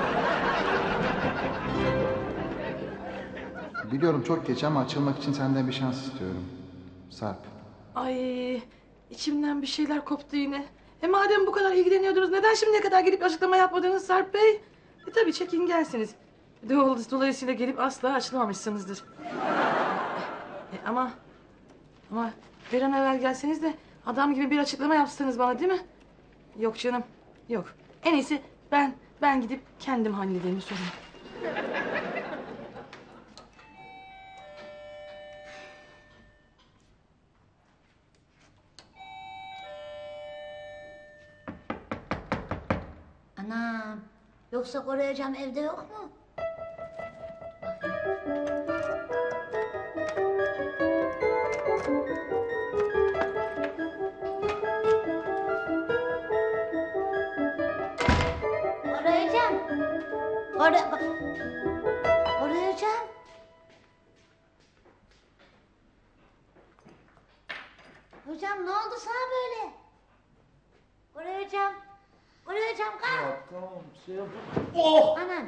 Biliyorum çok geç ama açılmak için senden bir şans istiyorum. Sarp. Ay, içimden bir şeyler koptu yine. E madem bu kadar ilgileniyordunuz, neden şimdiye kadar gelip açıklama yapmadınız Sarp Bey? E tabii çekingensiniz. Dolayısıyla gelip asla açılmamışsınızdır. E, ama, ama bir an evvel gelseniz de adam gibi bir açıklama yapsanız bana, değil mi? Yok canım, yok. En iyisi ben, ben gidip kendim halledeyim bu sorunu. Anam, yoksa koruyacağım evde yok mu? Koruyacağım. Koru... Koruyacağım. Hocam ne oldu sana böyle? Koruyacağım. Koruyacağım kalk. Tamam, şey yap. Oh! Anan.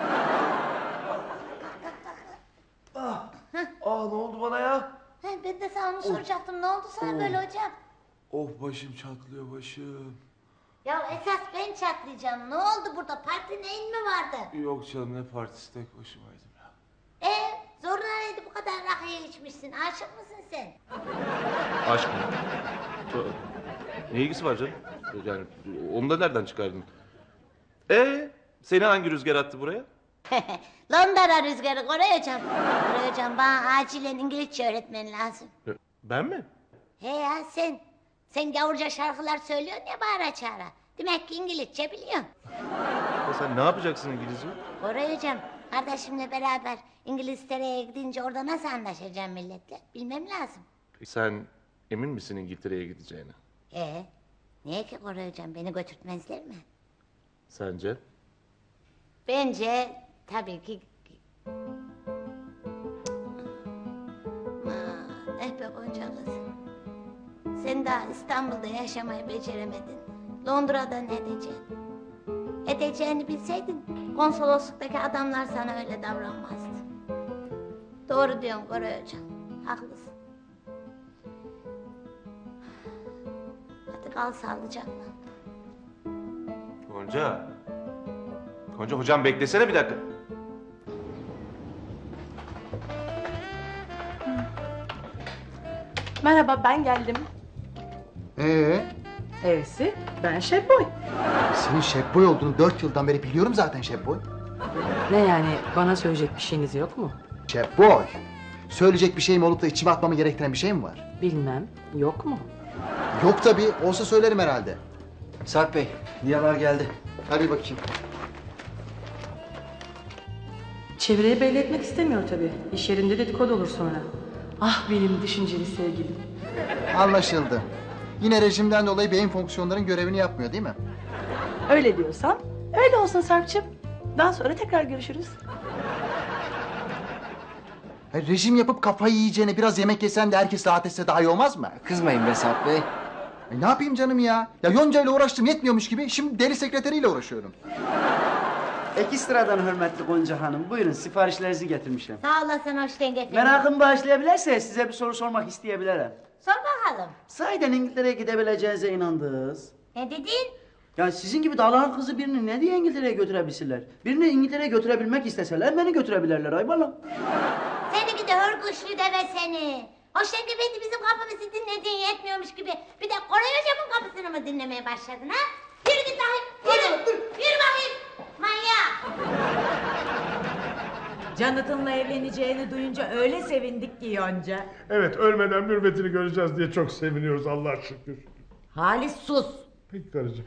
Ah, ah ne oldu bana ya? Ha, ben de sana onu soracaktım. Ne oldu sana Oh. böyle hocam? Oh başım çatlıyor başım. Ya esas ben çatlayacağım. Ne oldu burada? Parti neyin mi vardı? Yok canım ne partisi, tek başımaydım ya. Ee, zoruna neydi bu kadar rakıya içmişsin? Aşık mısın sen? Aşk mı? Ne ilgisi var canım? Yani onu da nereden çıkardın? Ee, seni hangi rüzgar attı buraya? Londra rüzgarı Koray hocam. Koray hocam bana acilen İngilizce öğretmen lazım. Ben mi? He ya sen. Sen gavurca şarkılar söylüyorsun ya bağıra çağıra. Demek ki İngilizce biliyorsun. Ya sen ne yapacaksın İngilizce? Koray hocam kardeşimle beraber İngiltere'ye gidince orada nasıl anlaşacağım milletle? Bilmem lazım. Sen emin misin İngiltere'ye gideceğine? Ee, niye ki Koray hocam beni götürtmezler mi? Sence? Bence tabii ki... Aa, eh be Gonca kız. Sen daha İstanbul'da yaşamayı beceremedin. Londra'da ne edeceksin? Edeceğini bilseydin konsolosluktaki adamlar sana öyle davranmazdı. Doğru diyorsun Koray hocam. Haklısın. Hadi kal sağlıcakla. Gonca. Gonca hocam beklesene bir dakika. Merhaba ben geldim. Ee, Evsi, ben Şef Boy. Senin Şef Boy olduğunu dört yıldan beri biliyorum zaten Şef Boy. Ne yani, bana söyleyecek bir şeyiniz yok mu? Şef Boy. Söyleyecek bir şeyim olup da içime atmamı gerektiren bir şey mi var? Bilmem, yok mu? Yok tabii, olsa söylerim herhalde. Sarp Bey, Niyalar geldi. Hadi bakayım. Çevreye belli etmek istemiyor tabii. İş yerinde dedikodu olur sonra. Ah benim düşünceli sevgilim. Anlaşıldı. Yine rejimden dolayı beyin fonksiyonların görevini yapmıyor değil mi? Öyle diyorsan, öyle olsun Sarp'cığım. Daha sonra tekrar görüşürüz. Hayır, rejim yapıp kafayı yiyeceğine biraz yemek yesen de herkes rahat etse daha iyi olmaz mı? Kızmayın be Sarp Bey. E ne yapayım canım ya? Ya Yonca ile uğraştım yetmiyormuş gibi şimdi deli sekreteriyle uğraşıyorum. Ekstradan hürmetli Gonca Hanım. Buyurun siparişlerinizi getirmişim. Sağ olasın hoş geldin. Merakımı bağışlayabilirse size bir soru sormak isteyebilirim. Sor bakalım. Sahiden İngiltere'ye gidebileceğinize inandınız. Ne dedin? Yani sizin gibi dağların kızı birini ne diye İngiltere'ye götürebilsinler? Birini İngiltere'ye götürebilmek isteseler beni götürebilirler aybalım. Seni gidi hırguşlu deve seni. Hoş geldin beni bizim kapımızı dinlediğin yetmiyormuş gibi. Bir de Koray hocamın kapısını mı dinlemeye başladın ha? Yürü git bakayım. Yürü. Dur, dur. Yürü bakayım. Manyak. Jonathan'la evleneceğini duyunca öyle sevindik ki Yonca. Evet, ölmeden mürvetini göreceğiz diye çok seviniyoruz Allah'a şükür. Halis sus. Peki karıcığım.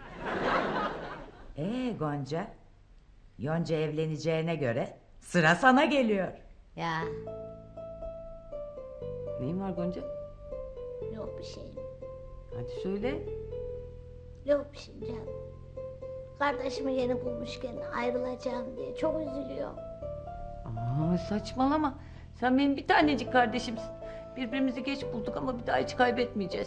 Ee Gonca, Yonca evleneceğine göre sıra sana geliyor. Ya. Neyin var Gonca? Yok bir şeyim. Hadi söyle. Yok bir şeyim canım. Kardeşimi yeni bulmuşken ayrılacağım diye çok üzülüyorum. Aa, saçmalama. Sen benim bir tanecik kardeşimsin. Birbirimizi geç bulduk ama bir daha hiç kaybetmeyeceğiz.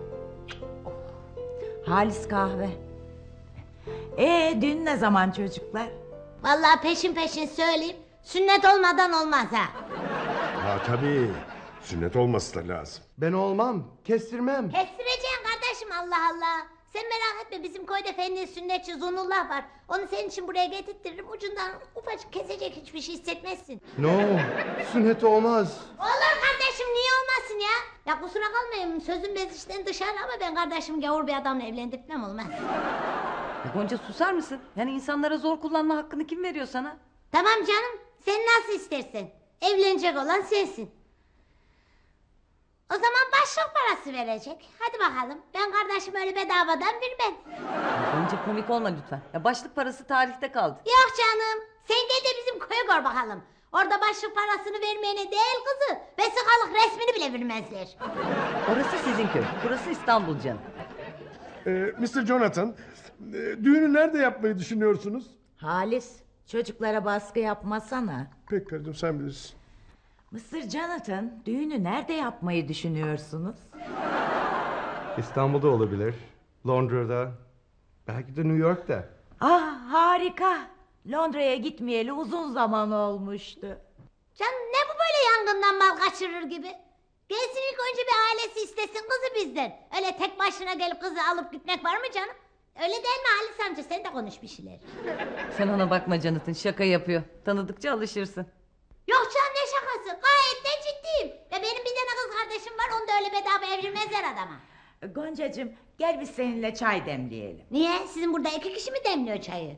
Halis kahve. Ee düğün ne zaman çocuklar? Vallahi peşin peşin söyleyeyim. Sünnet olmadan olmaz ha. Ha tabii. Sünnet olması da lazım. Ben olmam, kestirmem. Kestireceksin kardeşim Allah Allah. Sen merak etme bizim köyde fenli sünnetçi Zunullah var. Onu senin için buraya getirtirim. Ucundan ufacık kesecek hiçbir şey hissetmezsin. No, sünnet olmaz. Olur kardeşim niye olmasın ya? Ya kusura kalmayın sözüm bezişten dışarı ama ben kardeşim gavur bir adamla evlendirtmem olmaz. Ya Gonca susar mısın? Yani insanlara zor kullanma hakkını kim veriyor sana? Tamam canım sen nasıl istersen. Evlenecek olan sensin. O zaman başlık parası verecek. Hadi bakalım. Ben kardeşim öyle bedavadan vermem. Gonca komik olma lütfen. Ya başlık parası tarihte kaldı. Yok canım. Sen gel de bizim köye gör bakalım. Orada başlık parasını vermeyene değil kızı. Vesikalık resmini bile vermezler. Orası sizin köy. Burası İstanbul canım. Ee, mister Jonathan, e, düğünü nerede yapmayı düşünüyorsunuz? Halis, çocuklara baskı yapmasana. Peki karıcığım sen bilirsin. Mısır Jonathan, düğünü nerede yapmayı düşünüyorsunuz? İstanbul'da olabilir, Londra'da, belki de New York'ta. Ah harika. Londra'ya gitmeyeli uzun zaman olmuştu. Canım ne bu böyle yangından mal kaçırır gibi? Gelsin ilk önce bir ailesi istesin kızı bizden. Öyle tek başına gelip kızı alıp gitmek var mı canım? Öyle değil mi Halis amca sen de konuş bir şeyler. Sen ona bakma Jonathan şaka yapıyor. Tanıdıkça alışırsın. Yok canım ne şakası gayet de ciddiyim. Ve benim bir tane kız kardeşim var onu da öyle bedava evlenmezler adama. Goncacığım gel biz seninle çay demleyelim. Niye? Sizin burada iki kişi mi demliyor çayı?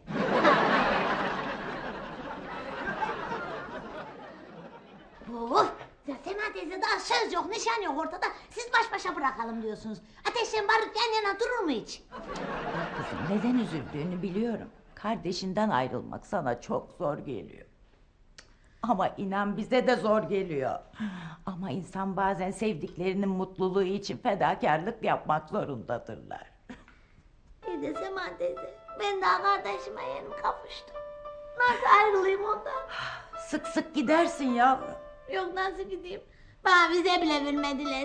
Oh, ya Sema teyze daha söz yok, nişan yok ortada. Siz baş başa bırakalım diyorsunuz. Ateşle barut yan yana durur mu hiç? Kızım neden üzüldüğünü biliyorum. Kardeşinden ayrılmak sana çok zor geliyor. Ama inan bize de zor geliyor. Ama insan bazen sevdiklerinin mutluluğu için fedakarlık yapmak zorundadırlar. İyi de Sema teyze, ben daha kardeşime yeni kavuştum. Nasıl ayrılayım ondan? Sık sık gidersin yavrum. Yok nasıl gideyim? Bana vize bile vermediler.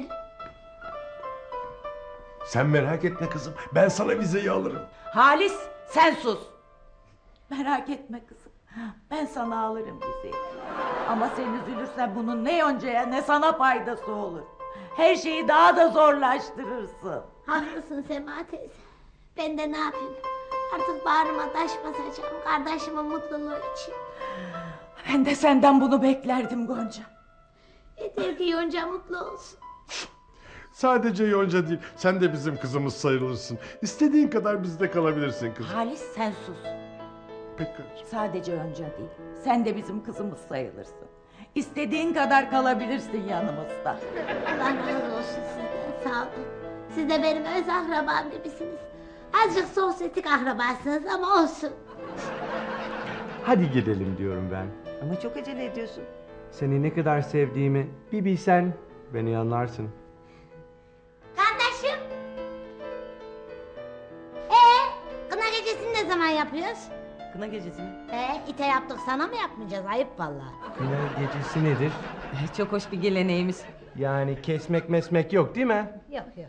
Sen merak etme kızım, ben sana vizeyi alırım. Halis sen sus. Merak etme kızım. Ben sana alırım vizeyi. Ama sen üzülürsen bunun ne Yonca'ya ne sana faydası olur. Her şeyi daha da zorlaştırırsın. Haklısın Sema teyze. Ben de ne yapayım? Artık bağrıma taş basacağım kardeşimin mutluluğu için. Ben de senden bunu beklerdim Gonca. Yeter ki Yonca mutlu olsun. Sadece Yonca değil, sen de bizim kızımız sayılırsın. İstediğin kadar bizde kalabilirsin kızım. Halis sen sus. Peki karıcığım. Sadece Yonca değil. Sen de bizim kızımız sayılırsın. İstediğin kadar kalabilirsin yanımızda. Allah razı olsun sizden, sağ olun. Siz de benim öz akrabam gibisiniz. Azıcık sosyetik akrabasınız ama olsun. Hadi gidelim diyorum ben. Ama çok acele ediyorsun. Seni ne kadar sevdiğimi bir bilsen beni anlarsın. Kardeşim. Ee, kına gecesini ne zaman yapıyoruz? Kına gecesi mi? Ee, ite yaptık sana mı yapmayacağız? Ayıp vallahi. Kına gecesi nedir? Çok hoş bir geleneğimiz. Yani kesmek mesmek yok değil mi? Yok yok.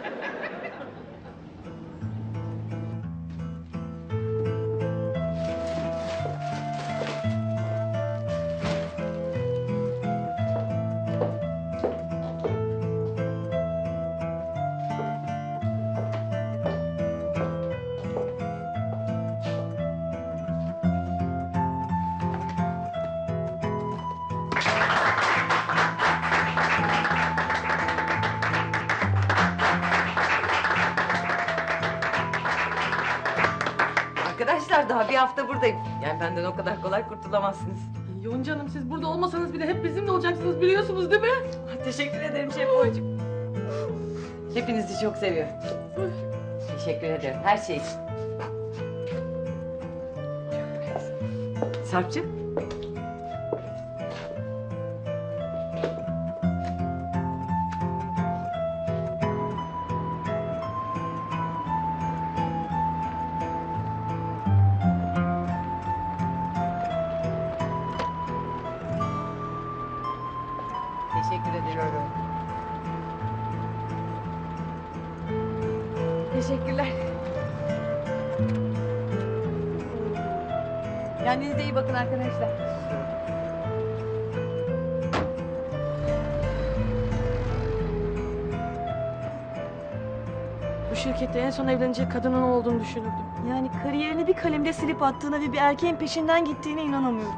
Arkadaşlar daha bir hafta buradayım. Yani benden o kadar kolay kurtulamazsınız. Yonca Hanım siz burada olmasanız bile hep bizimle olacaksınız biliyorsunuz değil mi? Teşekkür ederim Şef Boyacığım. Hepinizi çok seviyorum. Teşekkür ederim her şey için. Sarpcığım. Teşekkür ederim. Teşekkürler. Kendinize iyi bakın arkadaşlar. Bu şirkette en son evlenecek kadının o olduğunu düşünürdüm. Yani kariyerini bir kalemde silip attığına ve bir erkeğin peşinden gittiğine inanamıyorum.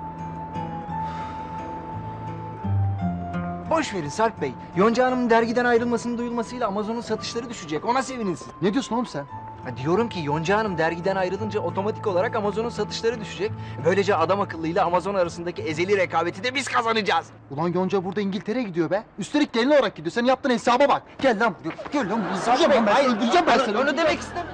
Boş verin Sarp Bey. Yonca Hanım'ın dergiden ayrılmasının duyulmasıyla Amazon'un satışları düşecek. Ona sevinilsin. Ne diyorsun oğlum sen? Ha, diyorum ki Yonca Hanım dergiden ayrılınca otomatik olarak Amazon'un satışları düşecek. Böylece adam akıllıyla Amazon arasındaki ezeli rekabeti de biz kazanacağız. Ulan Yonca burada İngiltere'ye gidiyor be. Üstelik gelin olarak gidiyor. Sen yaptığın hesaba bak. Gel lan buraya. Gel lan buraya. Sarp Bey, ben hayır, seni öldüreceğim ben onu- seni. onu öldüreceğim. demek istemedim.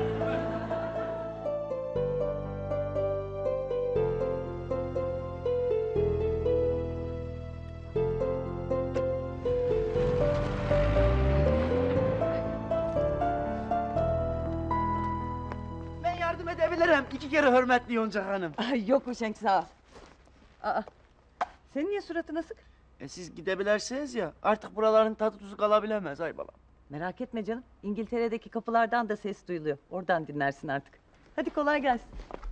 Ben yardım edebilirim. İki kere hürmetli Yonca Hanım. Ay yok Hoşenk sağ ol. Aa, senin niye suratın asık? E siz gidebilirsiniz ya, artık buraların tadı tuzu kalabilemez ay balam. Merak etme canım. İngiltere'deki kapılardan da ses duyuluyor. Oradan dinlersin artık. Hadi kolay gelsin.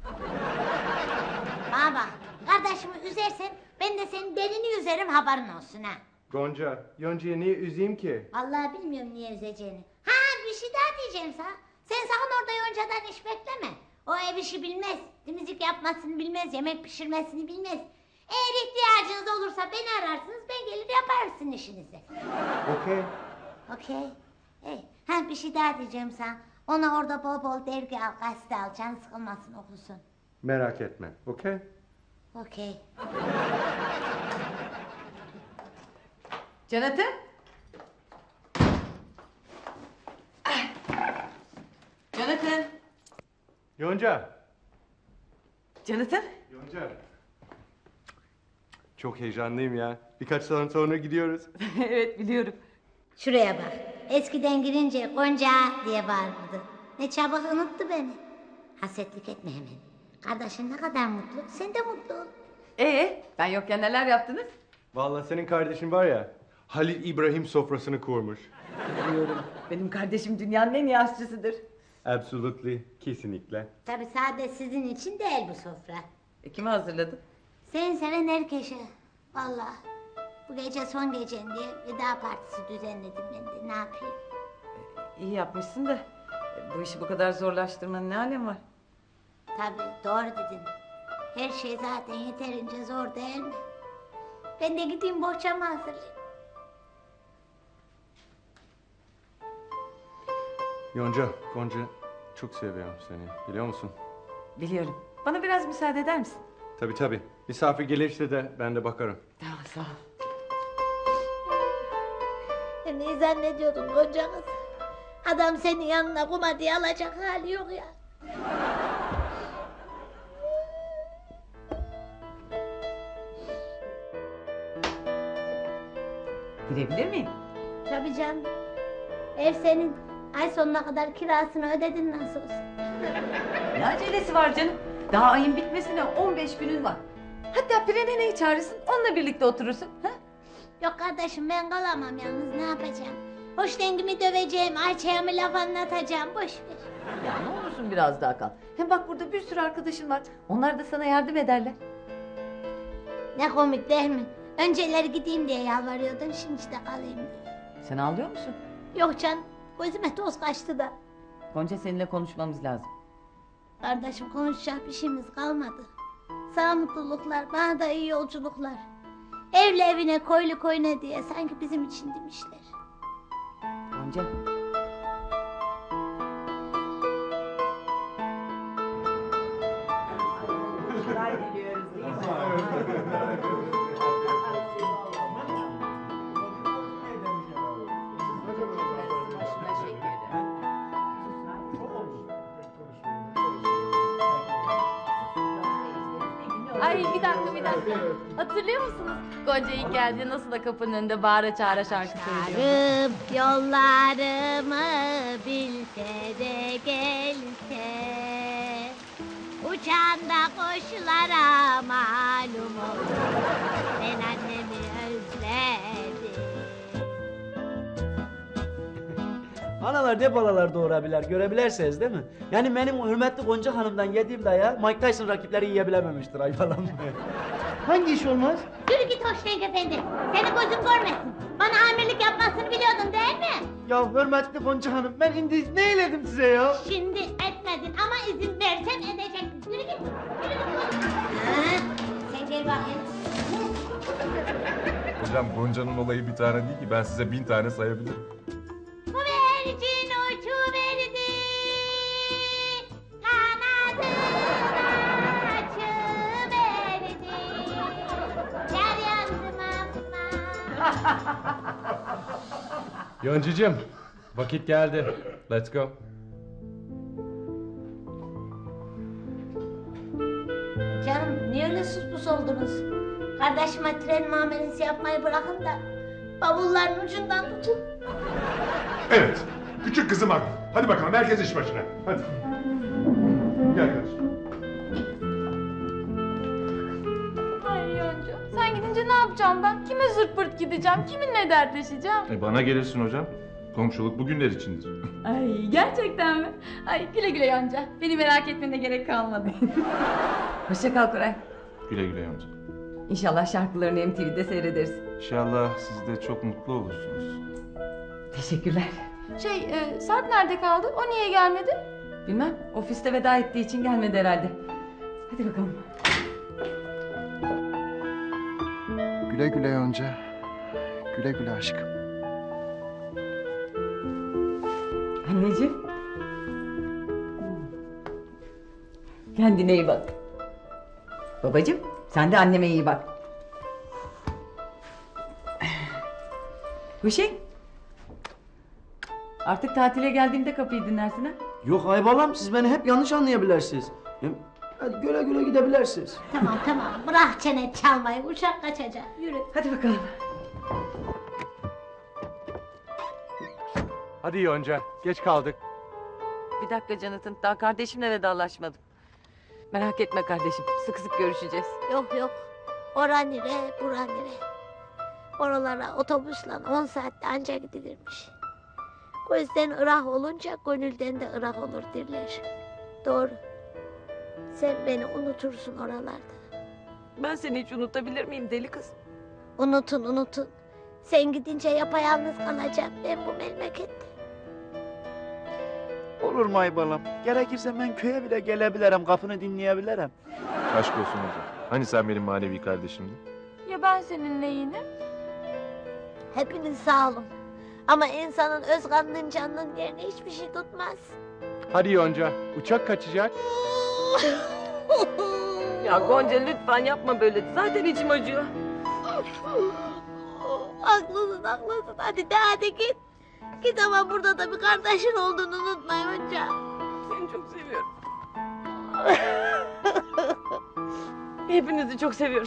Bana bak, kardeşimi üzersen ben de senin belini üzerim haberin olsun ha. Gonca, Yonca'yı niye üzeyim ki? Vallahi bilmiyorum niye üzeceğini. Ha bir şey daha diyeceğim sana. Sen sakın orada Yonca'dan iş bekleme. O ev işi bilmez. Temizlik yapmasını bilmez, yemek pişirmesini bilmez. Eğer ihtiyacınız olursa beni ararsınız, ben gelir yaparsın işinizi. Okey. Okey. Hey, ha bir şey daha diyeceğim sana. Ona orada bol bol dergi al, gazete al, can sıkılmasın okusun. Merak etme, okey? Okey. Jonathan? Jonathan? Yonca. Jonathan? Yonca. Çok heyecanlıyım ya. Birkaç saat sonra gidiyoruz. Evet biliyorum. Şuraya bak. Eskiden girince Gonca diye bağırırdı. Ne çabuk unuttu beni. Hasetlik etme hemen. Kardeşin ne kadar mutlu, sen de mutlu ol. Ee, ben yokken neler yaptınız? Vallahi senin kardeşin var ya, Halil İbrahim sofrasını kurmuş. Biliyorum. Benim kardeşim dünyanın en iyi aşçısıdır. Absolutely, kesinlikle. Tabii sadece sizin için değil bu sofra. E, kimi hazırladın? Seni seven herkese. Vallahi. Bu gece son gecen diye veda partisi düzenledim ben de. Ne yapayım? İyi yapmışsın da e, bu işi bu kadar zorlaştırmanın ne alemi var? Tabii doğru dedin. Her şey zaten yeterince zor değil mi? Ben de gideyim bohçamı hazırlayayım. Yonca, Gonca çok seviyorum seni. Biliyor musun? Biliyorum. Bana biraz müsaade eder misin? Tabii tabii. Misafir gelirse de ben de bakarım. Tamam, sağ ol. E, neyi zannediyordun koca kız? Adam senin yanına kuma diye alacak hali yok ya. Girebilir miyim? Tabii canım. Ev senin. Ay sonuna kadar kirasını ödedin nasıl olsa. Ne acelesi var canım? Daha ayın bitmesine on beş günün var. Hatta Pirenene'yi çağırırsın, onunla birlikte oturursun. Ha? Yok kardeşim ben kalamam yalnız, ne yapacağım? Hoş dengimi döveceğim, Ayça'ya mı laf anlatacağım, boş ver. Ya ne olursun biraz daha kal. Hem bak burada bir sürü arkadaşın var. Onlar da sana yardım ederler. Ne komik değil mi? Önceleri gideyim diye yalvarıyordun, şimdi de kalayım diye. Sen ağlıyor musun? Yok canım, gözüme toz kaçtı da. Gonca seninle konuşmamız lazım. Kardeşim konuşacak bir şeyimiz kalmadı. Sağ mutluluklar, bana da iyi yolculuklar. Evle evine, koylu koyuna diye sanki bizim için demişler. Gonca. Ay bir dakika bir dakika. Hatırlıyor musunuz? Gonca ilk geldiğinde nasıl da kapının önünde bağıra çağıra şarkı söylüyor. Yarım yollarımı bilse de gelse, uçan da koşulara malum olur. Ben annemi özledim. Analar ne balalar doğurabilir görebilirsiniz değil mi? Yani benim hürmetli Gonca Hanım'dan yediğim dayağı Mike Tyson rakipleri yiyebilememiştir ay falan. Hangi iş olmaz? Yürü git Hoşdenk efendi. Seni gözüm görmesin. Bana amirlik yapmasını biliyordun değil mi? Ya hürmetli Gonca Hanım ben indi ne eyledim size ya? Şimdi etmedin ama izin versen edeceksin. Yürü git. Yürü git. Ha, sen gel bakayım. Hocam Gonca'nın olayı bir tane değil ki, ben size bin tane sayabilirim. Bu vericin uçuverdi, kanadını açıverdi. Gel yanıma. Yoncacığım, vakit geldi. Let's go. Canım niye öyle sus oldunuz? Kardeşime tren muamelesi yapmayı bırakın da bavulların ucundan tutun. Evet. Küçük kızım haklı. Hadi bakalım herkes iş başına. Hadi. Gel kardeşim. Ay Yonca, sen gidince ne yapacağım ben? Kime zırt pırt gideceğim? Kiminle dertleşeceğim? E bana gelirsin hocam. Komşuluk bugünler içindir. Ay gerçekten mi? Ay güle güle Yonca. Beni merak etmene gerek kalmadı. Hoşça kal Koray. Güle güle Yonca. İnşallah şarkılarını M T V'de seyrederiz. İnşallah siz de çok mutlu olursunuz. Teşekkürler. Şey, e, Sarp nerede kaldı? O niye gelmedi? Bilmem, ofiste veda ettiği için gelmedi herhalde. Hadi bakalım. Güle güle Yonca. Güle güle aşkım. Anneciğim. Kendine iyi bak. Babacığım, sen de anneme iyi bak. Hüseyin. Artık tatile geldiğimde kapıyı dinlersin ha? Yok aybalam siz beni hep yanlış anlayabilirsiniz. Hem, hadi güle güle gidebilirsiniz. Tamam tamam bırak çene çalmayı, uçak kaçacak. Yürü. Hadi bakalım. Hadi Yonca, geç kaldık. Bir dakika Jonathan, daha kardeşimle vedalaşmadım. Merak etme kardeşim, sık sık görüşeceğiz. Yok yok. Ora nere, bura nere. Oralara otobüsle on saatte anca gidilirmiş. Gözden ırak olunca gönülden de ırak olur derler. Doğru. Sen beni unutursun oralarda. Ben seni hiç unutabilir miyim deli kız? Unutun unutun. Sen gidince yapayalnız kalacağım ben bu memlekette. Olur mu aybalam? Gerekirse ben köye bile gelebilirim, kapını dinleyebilirim. Aşk olsun hocam. Hani sen benim manevi kardeşimdin? Ya ben senin neyinim? Hepiniz sağ olun. Ama insanın öz kanının canının yerine hiçbir şey tutmaz. Hadi Yonca, uçak kaçacak. Ya Gonca lütfen yapma böyle. Zaten içim acıyor. Haklısın haklısın. Hadi de hadi git. Git ama burada da bir kardeşin olduğunu unutma Yonca. Seni çok seviyorum. Hepinizi çok seviyorum.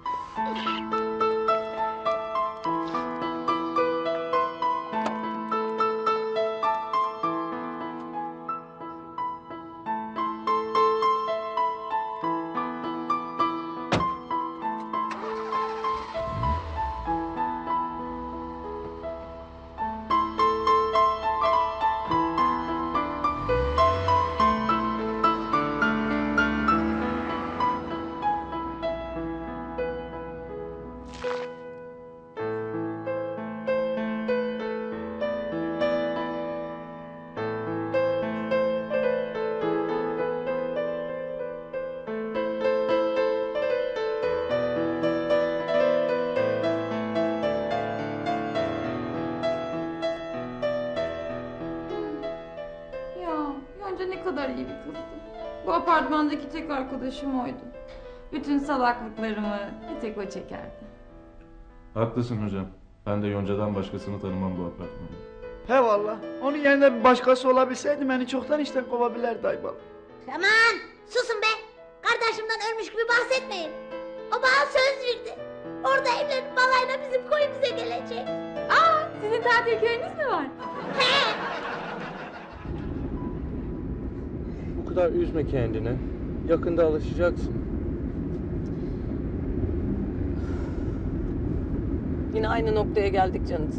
Ne kadar iyi bir kızdı. Bu apartmandaki tek arkadaşım oydu. Bütün salaklıklarımı bir tek o çekerdi. Haklısın hocam. Ben de Yonca'dan başkasını tanımam bu apartmanda. He valla. Onun yerine bir başkası olabilseydi beni çoktan işten kovabilirdi Aybal. Aman susun be. Kardeşimden ölmüş gibi bahsetmeyin. O bana söz verdi. Orada evlenip balayla bizim koyumuza gelecek. Aa, sizin tatil köyünüz mü var? He. Bu kadar üzme kendini. Yakında alışacaksın. Yine aynı noktaya geldik Jonathan.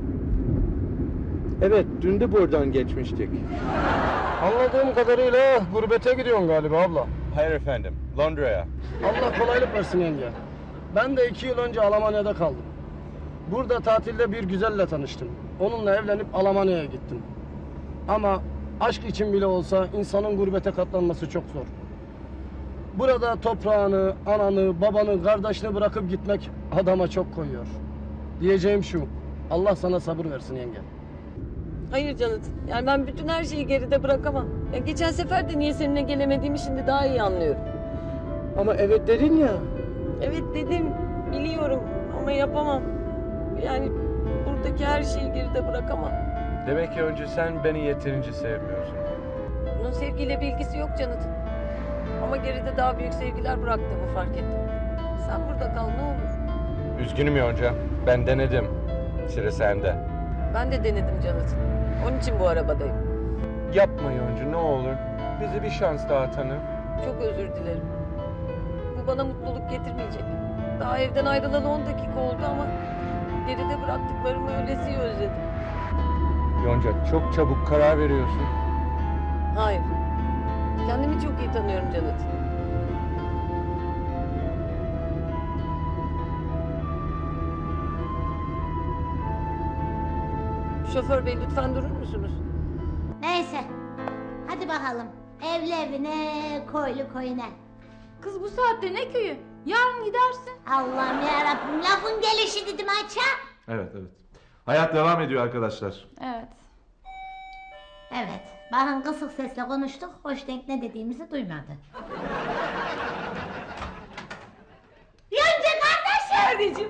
Evet, dün de buradan geçmiştik. Anladığım kadarıyla gurbete gidiyorsun galiba abla. Hayır efendim, Londra'ya. Allah kolaylık versin yenge. Ben de iki yıl önce Almanya'da kaldım. Burada tatilde bir güzelle tanıştım. Onunla evlenip Almanya'ya gittim. Ama aşk için bile olsa insanın gurbete katlanması çok zor. Burada toprağını, ananı, babanı, kardeşini bırakıp gitmek adama çok koyuyor. Diyeceğim şu, Allah sana sabır versin yenge. Hayır Jonathan, yani ben bütün her şeyi geride bırakamam. Ya geçen sefer de niye seninle gelemediğimi şimdi daha iyi anlıyorum. Ama evet dedin ya. Evet dedim, biliyorum ama yapamam. Yani buradaki her şeyi geride bırakamam. Demek ki önce sen beni yeterince sevmiyorsun. Bunun sevgiyle bir ilgisi yok Jonathan. Ama geride daha büyük sevgiler bıraktığımı fark ettim. Sen burada kal ne olur. Üzgünüm Yonca, ben denedim. Sıra sende. Ben de denedim Jonathan. Onun için bu arabadayım. Yapma Yonca ne olur. Bize bir şans daha tanı. Çok özür dilerim. Bu bana mutluluk getirmeyecek. Daha evden ayrılalı on dakika oldu ama geride bıraktıklarımı öylesiye özledim. Yonca çok çabuk karar veriyorsun. Hayır. Kendimi çok iyi tanıyorum Jonathan. Şoför bey lütfen durur musunuz? Neyse. Hadi bakalım. Evli evine, koylu koyuna. Kız bu saatte ne köyü? Yarın gidersin. Allah'ım yarabbim lafın gelişi dedim aça. Evet evet. Hayat devam ediyor arkadaşlar. Evet. Evet. Bakın kısık sesle konuştuk. Hoş denk ne dediğimizi duymadı. Yonca kardeşim. Kardeşim.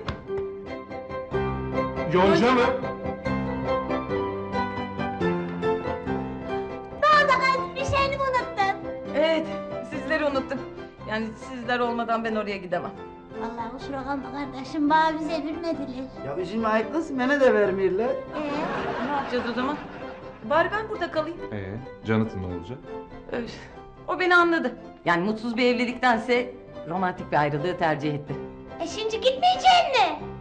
Yonca mı? Ne oldu kız? Bir şeyini mi unuttun? Evet, sizleri unuttum. Yani sizler olmadan ben oraya gidemem. Vallahi kusura kalma kardeşim. Bana bize vermediler. Ya bizim ayıklasın bana da vermiyorlar. Ee, ne yapacağız o zaman? Bari ben burada kalayım. Ee, Jonathan ne olacak? Öf, o beni anladı. Yani mutsuz bir evliliktense romantik bir ayrılığı tercih etti. E şimdi gitmeyeceksin mi?